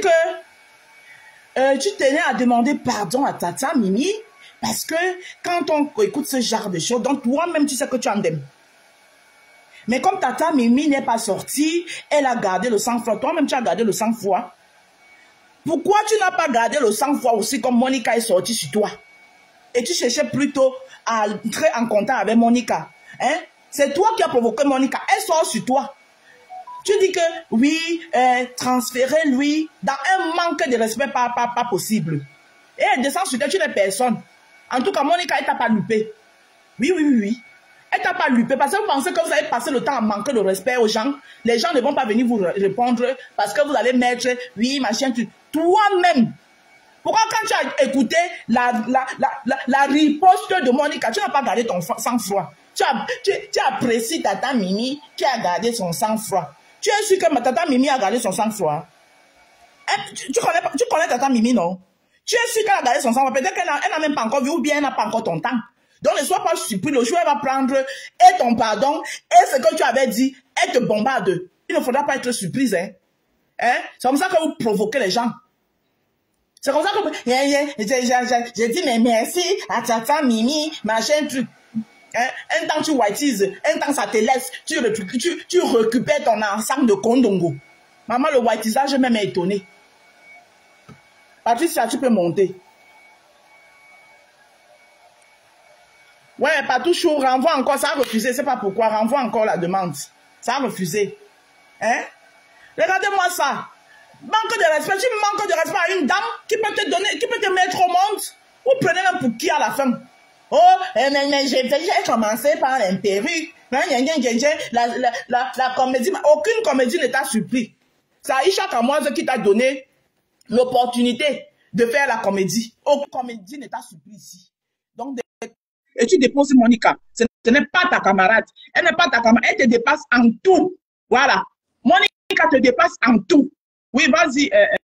S1: que tu tenais à demander pardon à Tata Mimi parce que quand on écoute ce genre de choses, donc toi-même tu sais que tu en aimes. Mais comme Tata Mimi n'est pas sortie, elle a gardé le sang-froid. Toi-même tu as gardé le sang-froid. Pourquoi tu n'as pas gardé le sang-froid aussi comme Monica est sortie sur toi? Et tu cherchais plutôt à entrer en contact avec Monica. Hein? C'est toi qui as provoqué Monica. Elle sort sur toi. Tu dis que oui, transférer-lui dans un manque de respect pas possible. Et elle descend sur toi, tu n'es personne. En tout cas, Monica, elle t'a pas loupé. Oui. Elle t'a pas loupé parce que vous pensez que vous allez passer le temps à manquer de respect aux gens. Les gens ne vont pas venir vous répondre parce que vous allez mettre, oui, machin, toi-même. Pourquoi quand tu as écouté la riposte de Monica, tu n'as pas gardé ton sang-froid? Tu apprécies Tata Mimi qui a gardé son sang-froid. Tu es sûr que ma Tata Mimi a gardé son sang-froid? Tu connais Tata Mimi, non? Tu es sûr qu'elle a gardé son sang-froid? Peut-être qu'elle n'a même pas encore vu ou bien elle n'a pas encore ton temps. Donc ne sois pas surpris, le jour elle va prendre et ton pardon et ce que tu avais dit, elle te bombarde. Il ne faudra pas être surprise. Hein? C'est comme ça que vous provoquez les gens. C'est comme ça que j'ai dit mais merci à Tata Mimi, machin truc. Un temps tu whiteises, un temps ça te laisse, tu récupères ton ensemble de Kondongo. Maman, le whiteisage même est étonné. Patricia, tu peux monter. Ouais, Patouchou, renvoie encore, ça a refusé, c'est pas pourquoi, renvoie encore la demande. Ça a refusé. Hein? Regardez-moi ça. Manque de respect, tu manques de respect à une dame qui peut te donner, qui peut te mettre au monde. Vous prenez même pour qui à la fin? Oh, mais j'ai commencé par un perruque. La comédie, aucune comédie ne t'a surpris. C'est Aïcha Kamoise qui t'a donné l'opportunité de faire la comédie. Aucune comédie ne t'a surpris ici. Donc, et tu déposes Monica. Ce n'est pas ta camarade. Elle n'est pas ta camarade. Elle te dépasse en tout. Voilà. Monica te dépasse en tout. Oui, vas-y,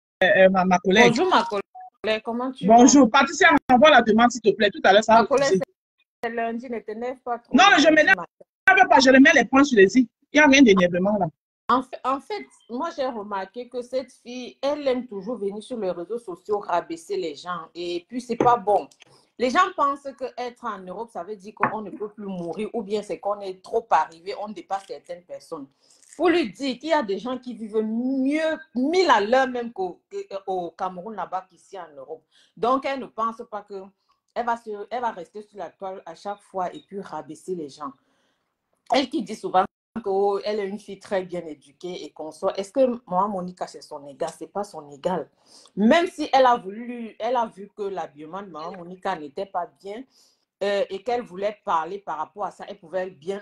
S1: ma collègue.
S4: Bonjour, ma collègue. Comment tu vas?
S1: Bonjour. Patricia, envoie la demande, s'il te plaît. Tout à l'heure, ça va.
S4: Ma collègue, c'est lundi, ne t'énerve pas trop.
S1: Non, je m'énerve pas. Je remets les points sur les i. Il n'y a rien d'énervement là.
S4: En fait, moi, j'ai remarqué que cette fille, elle aime toujours venir sur les réseaux sociaux rabaisser les gens. Et puis, c'est pas bon. Les gens pensent qu'être en Europe, ça veut dire qu'on ne peut plus mourir ou bien c'est qu'on est trop arrivé, on dépasse certaines personnes. Pour lui dire qu'il y a des gens qui vivent mieux, 1000 à l'heure même qu'au Cameroun là-bas qu'ici en Europe. Donc, elle ne pense pas qu'elle va rester sur la toile à chaque fois et puis rabaisser les gens. Elle qui dit souvent qu'elle est une fille très bien éduquée et qu'on soit. Est-ce que moi, Monica, c'est son égal? Ce n'est pas son égal. Même si elle a vu que l'habillement de maman Monica n'était pas bien et qu'elle voulait parler par rapport à ça, elle pouvait bien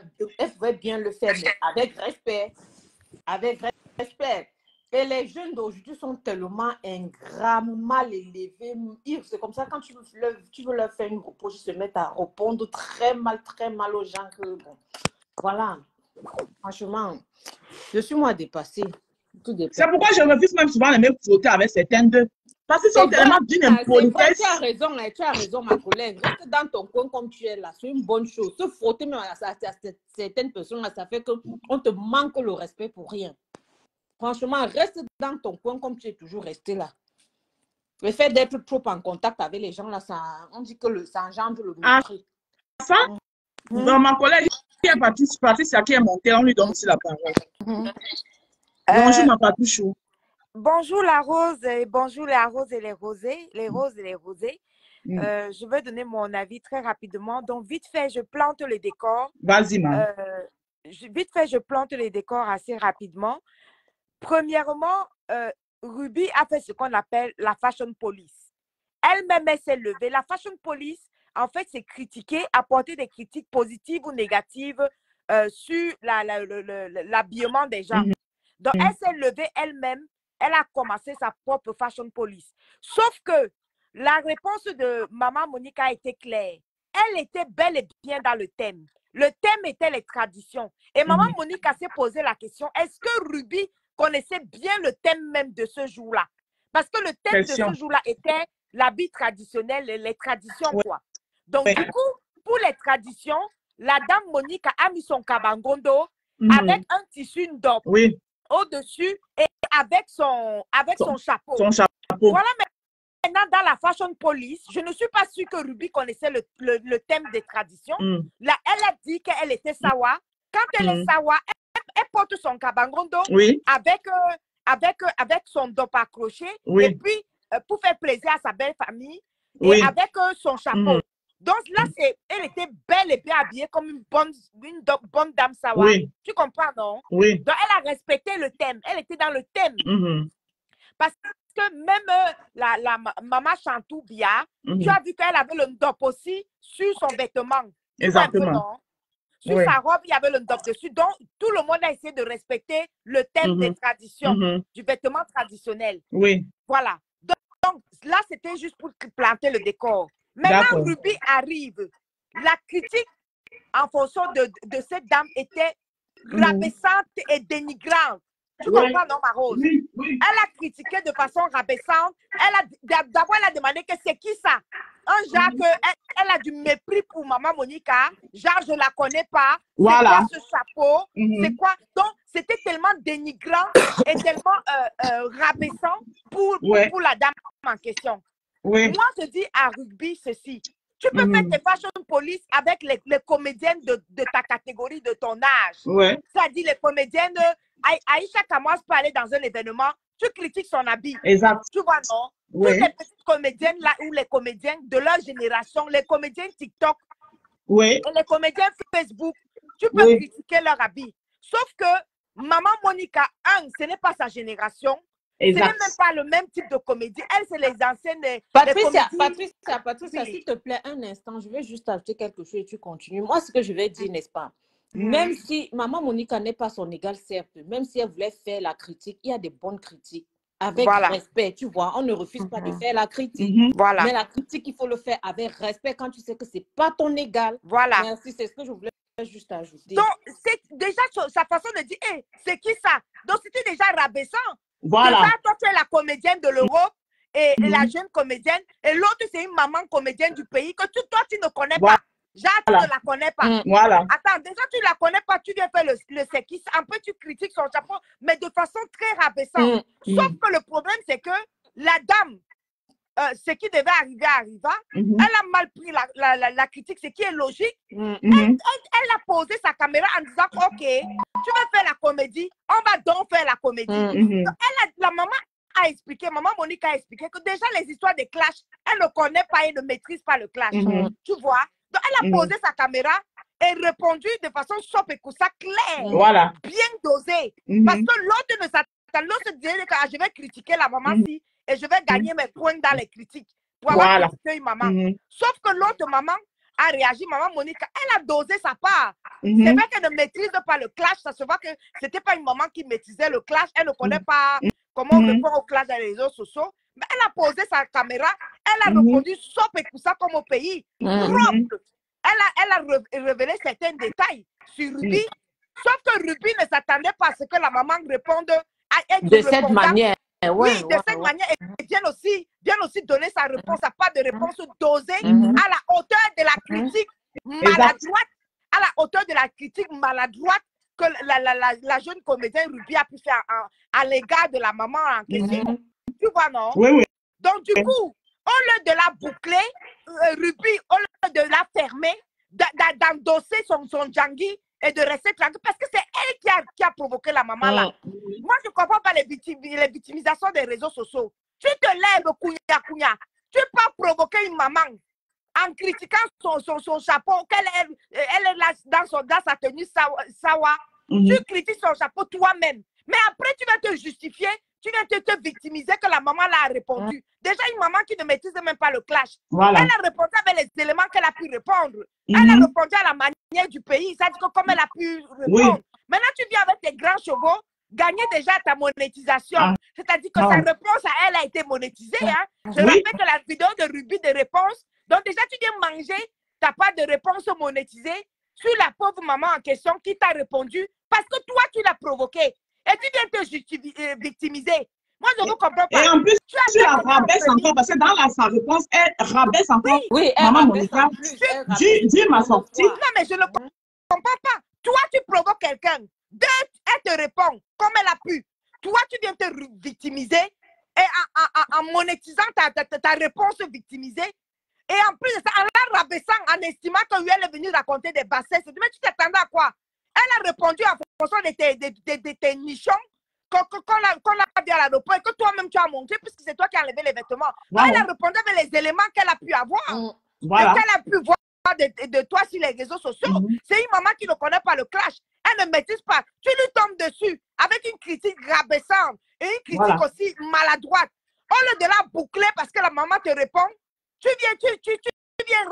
S4: le faire, mais avec respect. Avec respect. Et les jeunes d'aujourd'hui sont tellement ingrats, mal élevés. C'est comme ça, quand tu veux leur faire une reproche, ils se mettent à répondre très mal aux gens. Que, bon, voilà. Franchement, je suis moi dépassée.
S1: C'est pourquoi je refuse même souvent les mecs frotter avec certaines d'eux. Parce qu'ils sont tellement d'une impolitesse.
S4: Tu as raison, ma collègue. Reste dans ton coin comme tu es là. C'est une bonne chose. Se frotter même à certaines personnes, ça fait qu'on te manque le respect pour rien. Franchement, reste dans ton coin comme tu es toujours resté là. Le fait d'être trop en contact avec les gens, là, on dit que ça engendre le mépris.
S1: Ça, dans ma collègue, qui est Patricia qui est montée, on lui donne aussi la parole. Bonjour, ma Patouchou.
S5: Bonjour la rose, et bonjour la rose et les rosés, les roses et les rosés. Je vais donner mon avis très rapidement. Donc, vite fait, je plante les décors.
S1: Vas-y, maman.
S5: Vite fait, je plante les décors assez rapidement. Premièrement, Ruby a fait ce qu'on appelle la fashion police. Elle-même, elle s'est levée. La fashion police, en fait, c'est critiquer, apporter des critiques positives ou négatives sur l'habillement des gens. Donc, elle s'est levée elle-même. Elle a commencé sa propre fashion police. Sauf que la réponse de Maman Monica était claire. Elle était bel et bien dans le thème. Le thème était les traditions. Et Maman Monica s'est posé la question, est-ce que Ruby connaissait bien le thème même de ce jour-là? Parce que le thème de ce jour-là était l'habit traditionnel, les traditions, quoi. Donc, du coup, pour les traditions, la dame Monica a mis son kabangondo avec un tissu ndop au-dessus et avec son chapeau. Voilà, maintenant, dans la fashion police, je ne suis pas sûre que Ruby connaissait le thème des traditions. Là, elle a dit qu'elle était sawa. Quand elle est sawa, elle porte son kabangondo avec son dop accroché et puis pour faire plaisir à sa belle famille et avec son chapeau. Donc là, elle était belle et bien habillée comme une bonne dame sawa. Tu comprends, non? Donc elle a respecté le thème. Elle était dans le thème. Parce que même la maman Chantou Bia, tu as vu qu'elle avait le ndop aussi sur son vêtement.
S1: Exactement.
S5: Sur sa robe, il y avait le ndop dessus. Donc, tout le monde a essayé de respecter le thème des traditions, du vêtement traditionnel. Voilà. Donc là, c'était juste pour planter le décor. Maintenant, Ruby arrive. La critique en fonction de cette dame était rabaissante et dénigrante. Tu comprends, non, ma Rose? Elle a critiqué de façon rabaissante. D'abord, elle a demandé que c'est qui ça? Un genre elle a du mépris pour Maman Monica. Genre, je ne la connais pas.
S1: Voilà.
S5: C'est quoi ce chapeau? C'est quoi? Donc, c'était tellement dénigrant et tellement rabaissant pour la dame en question. Moi, je dis à Ruby ceci. Tu peux faire tes fashion police avec les comédiennes de ta catégorie, de ton âge. C'est-à-dire les comédiennes. Aïcha Kamoise peut aller dans un événement, tu critiques son habit.
S1: Exact.
S5: Tu vois, non? Toutes les petites comédiennes là, ou les comédiennes de leur génération, les comédiennes TikTok,
S1: Oui.
S5: Et les comédiens Facebook, tu peux critiquer leur habit. Sauf que Maman Monica, ce n'est pas sa génération. Ce n'est même pas le même type de comédie. Elle, c'est les anciennes.
S4: Patricia, s'il te plaît, un instant, je vais juste ajouter quelque chose et tu continues. Moi, ce que je vais dire, n'est-ce pas? Même si Maman Monica n'est pas son égale, certes, même si elle voulait faire la critique, il y a des bonnes critiques. Avec respect, tu vois, on ne refuse pas de faire la critique. Mais la critique, il faut le faire avec respect quand tu sais que ce n'est pas ton égal. Merci, c'est ce que je voulais juste ajouter.
S5: Donc, c'est déjà sa façon de dire, hey, c'est qui ça? Donc, c'était déjà rabaissant.
S1: Voilà.
S5: Déjà, toi, tu es la comédienne de l'Europe et la jeune comédienne, et l'autre, c'est une maman comédienne du pays que toi, tu ne connais pas. Jacques, tu ne la connais pas.
S1: Voilà.
S5: Attends, déjà, tu ne la connais pas, tu viens faire le séquisse. Un peu, tu critiques son chapeau, mais de façon très rabaissante. Sauf que le problème, c'est que la dame, ce qui devait arriver arriva. Elle a mal pris la critique, ce qui est logique. Elle a posé sa caméra en disant, OK, tu veux faire la comédie, on va donc faire la comédie. Donc, la maman a expliqué, maman Monique a expliqué que déjà les histoires de clash, elle ne connaît pas et ne maîtrise pas le clash. Tu vois? Donc, elle a posé sa caméra et répondu de façon sope et coussa claire, bien dosée. Parce que l'autre ne s'attend, l'autre disait que je vais critiquer la maman si et je vais gagner mes points dans les critiques pour avoir critiqué une maman. Sauf que l'autre maman a réagi, maman Monique, elle a dosé sa part. C'est vrai qu'elle ne maîtrise pas le clash, ça se voit que ce n'était pas une maman qui maîtrisait le clash, elle ne connaît pas comment on répond au clash dans les réseaux sociaux. Mais elle a posé sa caméra, elle a répondu sope et coussa comme au pays. Propre. Elle a révélé certains détails sur Ruby, sauf que Ruby ne s'attendait pas à ce que la maman réponde
S4: de cette manière.
S5: Oui, de cette manière, et vient aussi donner sa réponse, à pas de réponse dosée à la hauteur de la critique maladroite, à la hauteur de la critique maladroite que la jeune comédienne Ruby a pu faire à l'égard de la maman en question. Tu vois, non?
S1: Oui.
S5: Donc, du coup, au lieu de la boucler, Ruby, au lieu de la fermer, d'endosser son Djangui et de rester tranquille, parce que c'est elle qui a provoqué la maman là. Moi, je ne comprends pas les victimisations des réseaux sociaux. Tu te lèves, Kounia. Tu peux provoquer une maman en critiquant son chapeau, elle est là dans sa tenue sawa. Tu critiques son chapeau toi-même. Mais après, tu vas te justifier, tu viens te victimiser que la maman l'a répondu. Déjà, une maman qui ne maîtrise même pas le clash. Elle a répondu avec les éléments qu'elle a pu répondre. Elle a répondu à la manière du pays. Ça dit que comme elle a pu répondre. Maintenant, tu viens avec tes grands chevaux, gagner déjà ta monétisation. C'est-à-dire que sa réponse à elle a été monétisée. Je rappelle que la vidéo de Ruby de réponse, donc déjà, tu viens manger ta part de réponse monétisée sur la pauvre maman en question qui t'a répondu parce que toi, tu l'as provoqué. Et tu viens te victimiser. Moi, je ne comprends pas.
S1: Et en plus, tu la rabaisses encore parce que dans sa réponse, elle rabaisse encore.
S4: Oui,
S1: maman Monica. Dieu m'a sorti.
S5: Non, mais je ne comprends pas. Toi, tu provoques quelqu'un. Elle te répond comme elle a pu. Toi, tu viens te victimiser et en monétisant ta réponse victimisée. Et en plus de ça, en la rabaissant, en estimant qu'elle est venue raconter des bassesses. Mais tu t'attendais à quoi? Elle a répondu en fonction de tes nichons qu'on a vu à l'aéroport et que toi-même tu as montré puisque c'est toi qui as enlevé les vêtements. Elle a répondu avec les éléments qu'elle a pu avoir. Et qu'elle a pu voir de toi sur les réseaux sociaux. C'est une maman qui ne connaît pas le clash. Elle ne maîtrise pas. Tu lui tombes dessus avec une critique rabaissante et une critique aussi maladroite. Au lieu de la boucler parce que la maman te répond, tu viens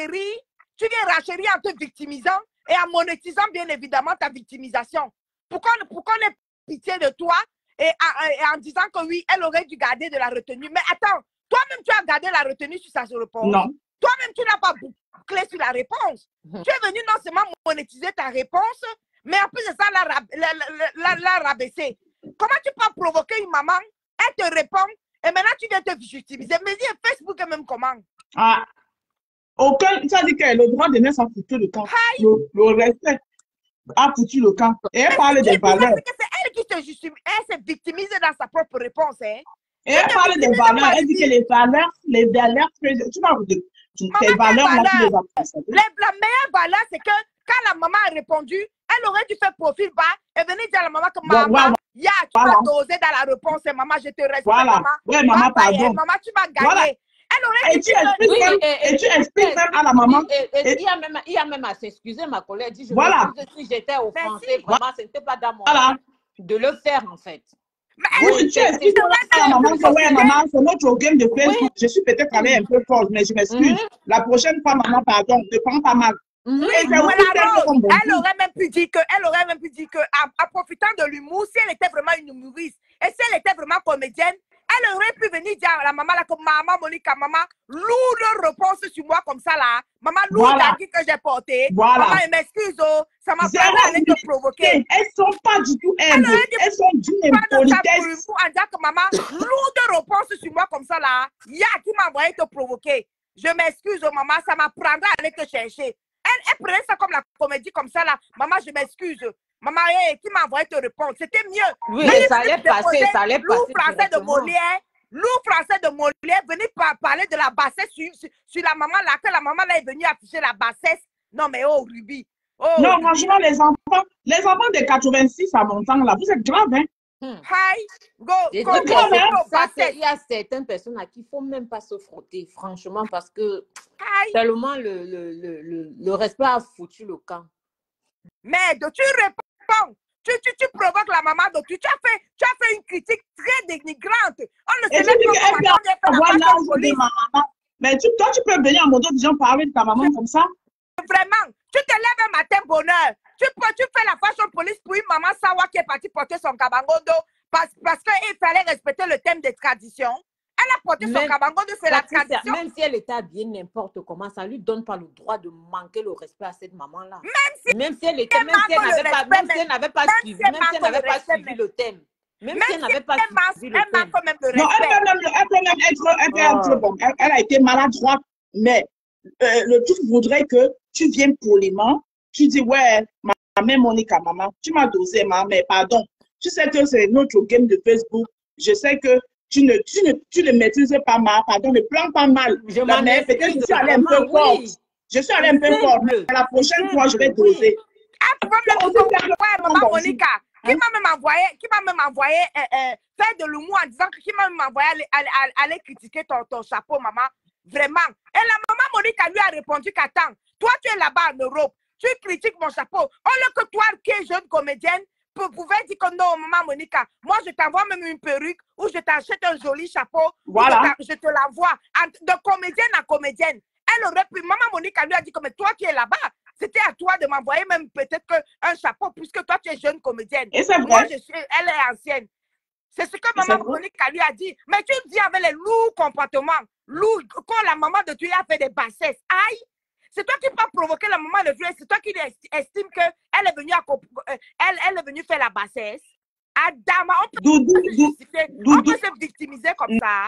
S5: renchérir en te victimisant et en monétisant bien évidemment ta victimisation. Pourquoi on ait pitié de toi et en disant que oui, elle aurait dû garder de la retenue. Mais attends, toi-même tu as gardé la retenue sur sa réponse.
S1: Non.
S5: Toi-même tu n'as pas bouclé sur la réponse. Tu es venu non seulement monétiser ta réponse, mais en plus de ça, la rabaisser. Comment tu peux provoquer une maman, elle te répond, et maintenant tu viens te victimiser. Mais dis Facebook est même comment?
S1: Tu as dit que le droit de naissance a foutu le camp. Le respect a foutu le camp. Et elle parle des valeurs.
S5: C'est elle qui se justifie. Elle se victimise dans sa propre réponse.
S1: Et elle parle des valeurs. Elle dit que les valeurs, tu vas vous dire, tes valeurs, là, tu les as présentées.
S5: La meilleure valeur, c'est que quand la maman a répondu, elle aurait dû faire profil bas et venir dire à la maman que maman, tu vas doser dans la réponse. Maman, je te respecte.
S1: Voilà.
S5: Maman.
S1: Oui, maman, pardon.
S5: Maman, tu vas gagner. Elle Elle aurait dit
S1: Et tu expliques même à la maman.
S4: Il y a même à s'excuser, ma collègue dit, je m'excuse si j'étais offensée, vraiment, ce n'était pas dans mon de le faire, en fait.
S1: Oui, tu expliques à la maman que, ouais, maman, c'est notre game de Facebook. Je suis peut-être allée un peu forte, mais je m'excuse. La prochaine fois, maman, pardon, ne prends pas mal.
S5: Oui, elle aurait même pu dire que, en profitant de l'humour, si elle était vraiment une humoriste et si elle était vraiment comédienne, elle aurait pu venir dire à la maman là, comme maman Monica, maman, lourde réponse sur moi comme ça là. Maman, lourde que j'ai porté. Maman, je m'excuse, ça m'a pas te provoquer.
S1: Elles sont pas du tout humbles. Elles sont d'une impolitesse.
S5: En disant que maman, lourde réponse sur moi comme ça là. Ya qui m'a envoyé te provoquer. Je m'excuse, maman, ça m'apprendra à aller te chercher. Elle prenait ça comme la comédie, comme ça là. Maman, je m'excuse. Maman, qui m'a envoyé te répondre? C'était mieux.
S4: Oui, ça allait passer, ça allait passer.
S5: Loup français de Molière, venez parler de la bassesse sur la maman là, que la maman là est venue afficher la bassesse. Non, mais oh, Ruby. Oh,
S1: non, franchement, les enfants de 86 à mon temps là, vous êtes graves, hein?
S5: Hi, go.
S4: Il y a certaines personnes à qui il ne faut même pas se frotter, franchement, parce que tellement le respect a foutu le camp.
S5: Mais tu réponds, tu provoques la maman, donc tu as fait une critique très dénigrante. On ne sait même pas comment
S1: de ma maman. Mais toi, tu peux venir en moto disant parler de ta maman comme ça?
S5: Vraiment, tu te lèves un matin bonheur. Tu fais la fashion police pour une maman Sawa qui est partie porter son kabangondo parce qu'il fallait respecter le thème des traditions. Elle a porté son kabangondo, c'est la tradition.
S4: Même si elle était habillée n'importe comment, ça ne lui donne pas le droit de manquer le respect à cette maman-là. Même si elle n'avait pas suivi le thème. Même si elle n'avait pas suivi le thème.
S1: Non, elle peut même être bon. Elle a été maladroite, mais le truc voudrait que tu viennes poliment. Tu dis, ouais, ma mère Monica, maman, tu m'as dosé, maman, mais pardon. Tu sais que c'est notre game de Facebook. Je sais que tu ne maîtrises pas mal, pardon, ne plante pas mal. Mais peut-être que je suis allée un peu fort. Je suis allée un peu fort, mais la prochaine fois, je vais doser.
S5: Maman Monica, qui m'a même envoyé faire de l'humour en disant qui m'a même envoyé aller critiquer ton chapeau, maman. Vraiment. Et la maman Monica lui a répondu qu'attends, toi tu es là-bas en Europe. Tu critiques mon chapeau. Au lieu que toi, qui es jeune comédienne, pouvais dire que non, maman Monica, moi je t'envoie même une perruque ou je t'achète un joli chapeau.
S1: Voilà.
S5: Je te l'envoie. De comédienne à comédienne. Elle aurait pu, maman Monica lui a dit que mais toi qui es là-bas, c'était à toi de m'envoyer même peut-être un chapeau puisque toi tu es jeune comédienne.
S1: Et c'est vrai.
S5: Moi elle est ancienne. C'est ce que maman Monica lui a dit. Mais tu dis avec les lourds comportements, lourds, quand la maman de tu a fait des bassesses, aïe. C'est toi qui peux provoquer la maman de Dieu. C'est toi qui estime qu'elle est venue elle est venue faire la bassesse. Adama, on peut se victimiser comme ça.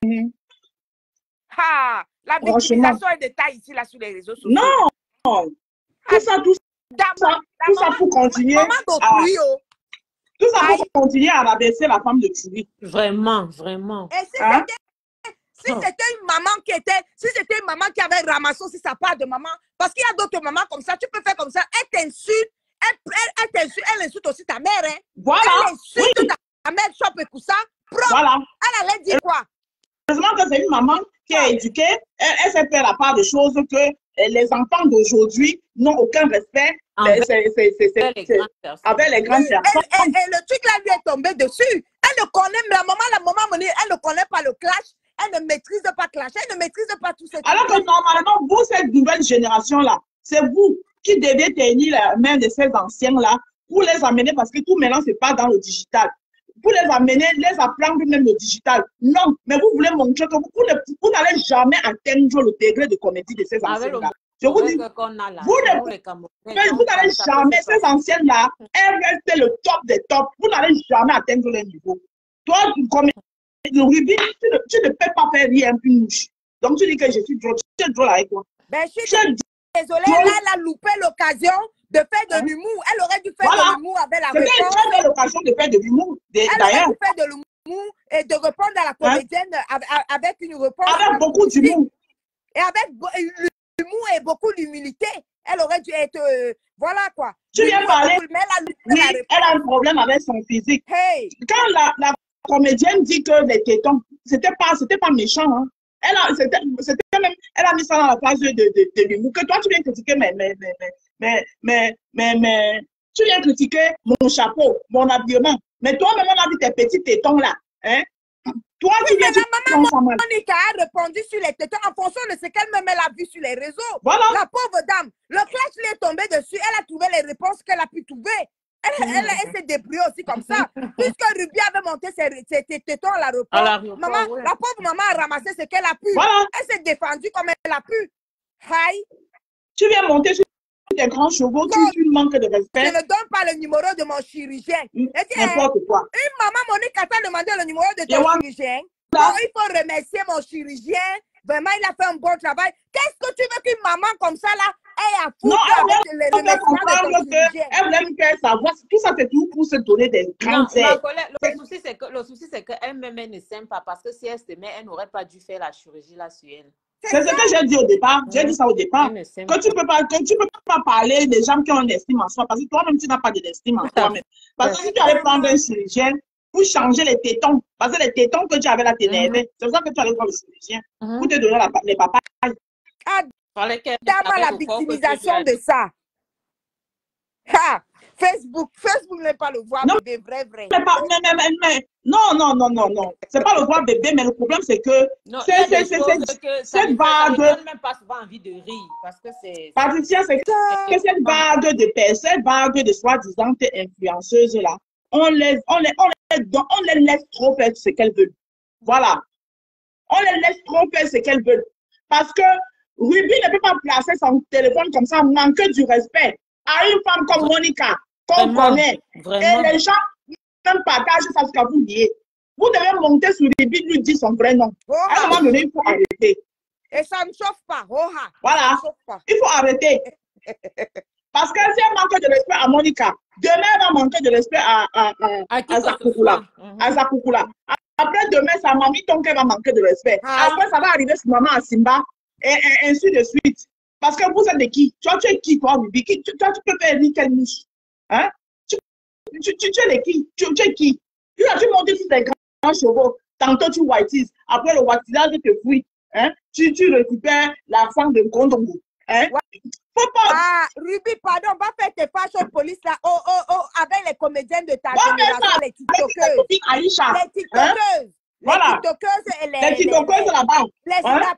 S5: La victimisation est de taille ici, là, sur les réseaux sociaux.
S1: Non! Tout ça pour continuer continuer à rabaisser la femme de Tchoubi.
S4: Vraiment, vraiment.
S5: Et si c'était une maman qui avait ramassé aussi sa part de maman, parce qu'il y a d'autres mamans comme ça, tu peux faire comme ça, elle t'insulte, elle insulte aussi ta mère. Hein.
S1: Voilà.
S5: Elle insulte ta mère, chope et tout ça.
S1: Voilà.
S5: Elle allait dire quoi?
S1: Heureusement que c'est une maman qui est éduquée, elle sait faire la part des choses que les enfants d'aujourd'hui n'ont aucun respect avec les grandes personnes.
S5: Et le truc là lui est tombé dessus. Elle ne connaît, la maman, elle ne connaît pas le clash. Elle ne maîtrise pas clash, elle ne maîtrise pas tout ça.
S1: Alors que normalement, vous, cette nouvelle génération-là, c'est vous qui devez tenir la main de ces anciens-là pour les amener, parce que tout maintenant, ce n'est pas dans le digital. Pour les amener, les apprendre même le digital. Non, mais vous voulez montrer que vous n'allez jamais atteindre le degré de comédie de ces anciens-là. Je vous dis, vous n'allez jamais, ces anciennes-là, elles restent le top des tops. Vous n'allez jamais atteindre le niveau. Toi, comme le Ruby, tu ne peux pas faire rien une mouche. Donc tu dis que je suis drôle. Tu es drôle avec toi.
S5: Ben, je suis désolée, là, elle a loupé l'occasion de faire de l'humour. Elle aurait dû faire de l'humour avec la réponse.
S1: C'était une très belle occasion de faire de l'humour.
S5: Elle aurait dû faire de l'humour et de répondre à la comédienne avec une réponse.
S1: Avec beaucoup d'humour.
S5: Et avec l'humour et beaucoup d'humilité. Elle aurait dû être... voilà quoi.
S1: Tu viens parler. Oui, elle a un problème avec son physique.
S5: Hey.
S1: Quand la comédienne dit que les tétons, c'était pas méchant. Hein. Elle a mis ça dans la phase de l'humour. Que toi, tu viens critiquer, tu viens critiquer mon chapeau, mon habillement. Mais toi-même, on a vu tes petits tétons là. Hein? Toi,
S5: Oui,
S1: tu viens,
S5: mais
S1: tu
S5: la maman
S1: prends ça mal.
S5: Monica a répondu sur les tétons en fonction de ce qu'elle-même elle a vu sur les réseaux.
S1: Voilà.
S5: La pauvre dame, le clash lui est tombé dessus. Elle a trouvé les réponses qu'elle a pu trouver. Elle s'est débrouillée aussi comme ça. Puisque Ruby avait monté ses tétons à l'aéroport,
S4: Ouais.
S5: la pauvre maman a ramassé ce qu'elle a pu.
S1: Voilà.
S5: Elle s'est défendue comme elle a pu. Hi.
S1: Tu viens monter sur des grands chevaux, tu manques de
S5: Je
S1: respect.
S5: ne donne pas le numéro de mon chirurgien.
S1: N'importe quoi.
S5: Une maman Monica t'a demandé le numéro de ton
S1: Yawanda.
S5: chirurgien. Donc, il faut remercier mon chirurgien. Vraiment, il a fait un bon travail. Qu'est-ce que tu veux qu'une maman comme ça, là, ait à
S1: Non,
S5: foutre avec les
S1: elle veut
S5: remerciements de
S1: comprendre
S5: ton chirurgien?
S1: qu'elle aime faire savoir. Tout ça, c'est tout pour se donner des
S4: Non,
S1: grandes
S4: ma
S1: aides.
S4: collègue, le souci, c'est qu'elle-même, elle ne s'aime pas parce que si elle s'aimait, elle n'aurait pas dû faire la chirurgie là sur elle.
S1: C'est ce que j'ai dit au départ. J'ai dit ça au départ.
S4: Elle ne s'aime
S1: Que tu peux pas parler des gens qui ont une estime en soi, parce que toi-même, tu n'as pas d'estime en toi-même. Parce que si tu allais prendre un chirurgien pour changer les tétons, parce que les tétons que tu avais là t'énervaient, c'est pour ça que tu allais voir le chirurgien pour te donner les papas.
S5: Ah,
S4: Fallait qu'elle
S5: dame à la
S4: savait au fond que tu
S5: victimisation
S4: as
S5: de ça. Ah, Facebook n'est pas le voir
S1: Non,
S5: bébé, vrai.
S1: mais, non. C'est pas le voir bébé, mais le problème, c'est que
S4: Non, il y a des choses que ça
S1: cette
S4: ne
S1: vague,
S4: donne même pas souvent envie de rire parce que c'est...
S1: Patricia, c'est que cette vague de personnes, cette vague de soi-disant influenceuses-là, on les laisse trop faire ce qu'elles veulent. Voilà. On les laisse trop faire ce qu'elles veulent. Parce que Ruby ne peut pas placer son téléphone comme ça, manquer du respect à une femme comme Monica, qu'on connaît.
S4: Vraiment.
S1: Et les gens même partagent ça ce que vous dites. Vous devez monter sur Ruby, lui dire son vrai nom. À un moment donné, il faut arrêter.
S5: Et ça ne chauffe pas.
S1: Voilà.
S5: Ça ne chauffe pas.
S1: Il faut arrêter. Parce que si elle manque de respect à Monica, demain, elle va manquer de respect à Zakoukoula. À Zakoukoula. Après, demain, sa mamie, donc, elle va manquer de respect. Après, ça va arriver sur maman à Simba, et ainsi de suite. Parce que vous êtes de qui? Toi, tu es qui, toi, Ruby? Toi, tu peux faire ni quelle mouche? Hein? Tu es de qui? Tu es qui? Tu as monté sur des grands chevaux. Tantôt, tu whiteys. Après, le whiteysage te fouille. Hein? Tu récupères l'argent de Gondongo. Hein? Faut pas.
S5: Ah, Ruby, pardon, va faire tes fashion police là. Avec les comédiennes de ta génération, les tiktokeuses. Les tiktokeuses.
S1: Voilà.
S5: Les
S1: tiktokeuses là-bas. Voilà,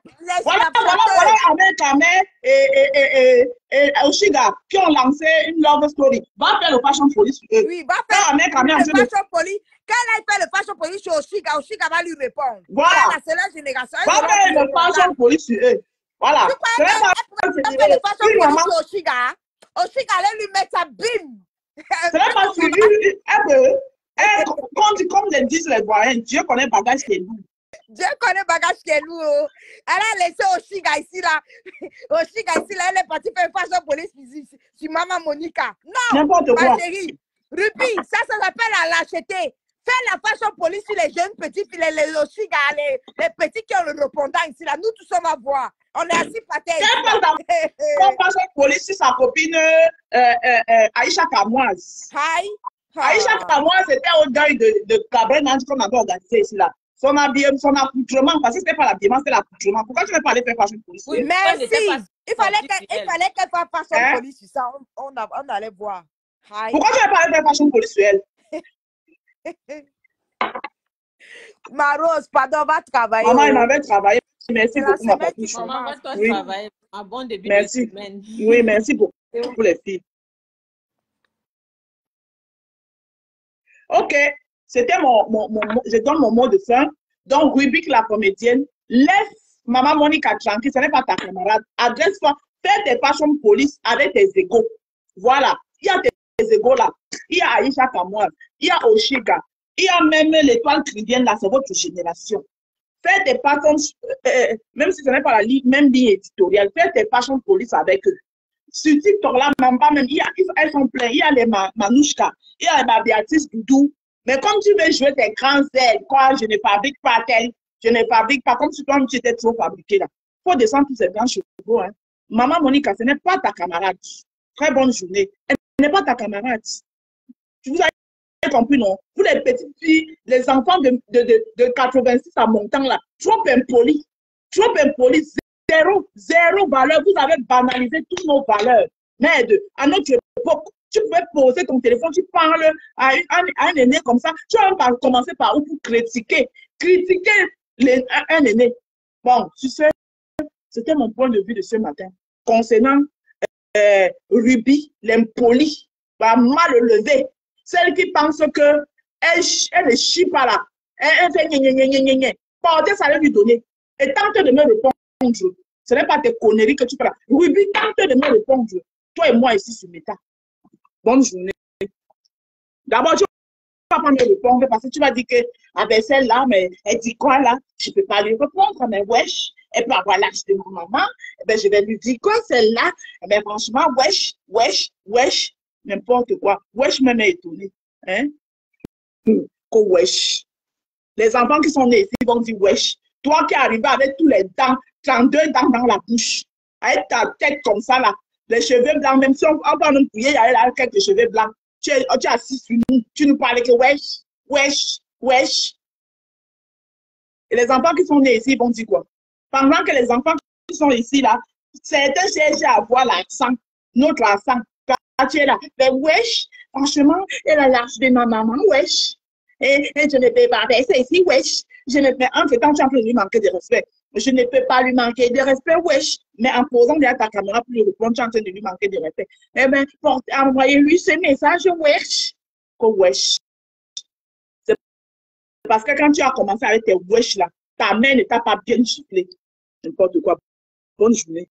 S1: avec Kamé et Oshiga qui ont lancé une love story. Va faire le fashion police.
S5: Oui, va faire le fashion police. Quand elle fait le fashion police sur Oshiga, Oshiga va lui répondre.
S1: Voilà.
S5: C'est la génération.
S1: Va faire le fashion police sur eux. Voilà.
S5: Tu crois qu'elle fait le fashion police sur Oshiga? Oshiga allait lui mettre sa bim.
S1: C'est même pas suivi. Comme le disent les voyants, Dieu connaît bagage qui est lourd.
S5: Dieu connaît bagage qui est lourd. Elle a laissé Oshiga ici là. Oshiga ici là, elle est partie faire une fashion police sur Maman Monica. Non, ma chérie. Ruby, ça s'appelle la lâcheté. Fais la fashion police sur les jeunes petits, les Oshiga, les petits qui ont le répondant ici là. Nous tous on va voir. On est assis par terre.
S1: Fais fashion police sur sa copine Aïcha Kamoise. Aïcha Kamoise était au deuil de Cabernet qu'on avait organisé ici là. Son habillement, son accoutrement, parce que ce n'était pas l'habillement, c'était l'accoutrement. Pourquoi tu ne veux pas aller faire fashion police?
S5: Oui, merci. Il fallait qu'elle fasse fashion police sur ça. On allait voir.
S1: Pourquoi tu ne veux pas aller faire fashion police sur elle?
S5: Ma Rose, pardon, va travailler.
S1: Maman, il m'avait travaillé. Merci beaucoup, ma papouche.
S4: Maman, va-toi travailler. Un bon début de semaine.
S1: Oui, merci beaucoup pour les filles. Ok, c'était je donne mon mot de fin. Donc, Ruby, la comédienne, laisse Maman Monica tranquille, ce n'est pas ta camarade. Adresse-toi, fais tes fashion police avec tes égaux. Voilà, il y a tes égaux là. Il y a Aïcha Kamoise, il y a Oshiga, il y a même l'étoile chrétienne là, c'est votre génération. Fais tes fashion, même si ce n'est pas la même ligne éditoriale, fais tes fashion police avec eux. Sur TikTok là, elles sont pleines. Il y a les Manouchka, il y a les Béatrice Doudou. Mais comme tu veux jouer tes grands ailes, quoi, je ne fabrique pas tel, je ne fabrique pas, comme si toi tu étais trop fabriqué là. Il faut descendre tous ces grands chevaux. Hein. Maman Monica, ce n'est pas ta camarade. Très bonne journée. Elle n'est pas ta camarade. Vous avez compris, non? Vous les petites filles, les enfants de 86 à montant là, trop impolis. Trop impoli, zéro valeur. Vous avez banalisé toutes nos valeurs. Merde, à notre époque, tu pouvais poser ton téléphone, tu parles à un aîné comme ça. Tu vas commencer par où pour critiquer un aîné. Bon, tu sais, c'était mon point de vue de ce matin. Concernant Ruby, l'impoli, va mal lever. Celle qui pense que elle ne chie pas là. Elle fait gna. Portez, ça va lui donner. Et tente de me répondre. Ce n'est pas tes conneries que tu fais là. Ruby, tente de me répondre. Toi et moi ici sur Meta. Bonne journée. D'abord, tu ne vas pas me répondre parce que tu vas dire que avec celle-là, mais elle dit quoi là? Je ne peux pas lui répondre, mais wesh. Et puis avoir l'âge de ma maman, eh ben, je vais lui dire quoi celle-là? Eh ben, franchement, wesh, n'importe quoi. Wesh même est étonné. Hein? Wesh. Les enfants qui sont nés ici vont dire wesh. Toi qui es arrivé avec tous les dents, 32 dents dans la bouche, avec ta tête comme ça là, les cheveux blancs, même si on va nous couiller, il y a là quelques cheveux blancs. Tu es assis sur nous, tu nous parles que wesh. Et les enfants qui sont nés ici vont dire quoi? Pendant que les enfants qui sont ici là, certains cherchent à avoir l'accent, notre accent. Quand tu es là, mais wesh, franchement, elle a l'âge de ma maman, wesh. Et je ne peux pas faire ça ici, wesh. Je ne peux, en fait, quand tu es en train de lui manquer de respect, je ne peux pas lui manquer de respect, wesh. Mais en posant derrière ta caméra pour lui répondre, tu es en train de lui manquer de respect. Eh bien, envoyez-lui ce message, wesh. Wesh. C'est parce que quand tu as commencé avec tes wesh là, ta mère ne t'a pas bien giflé. N'importe quoi. Bonne journée.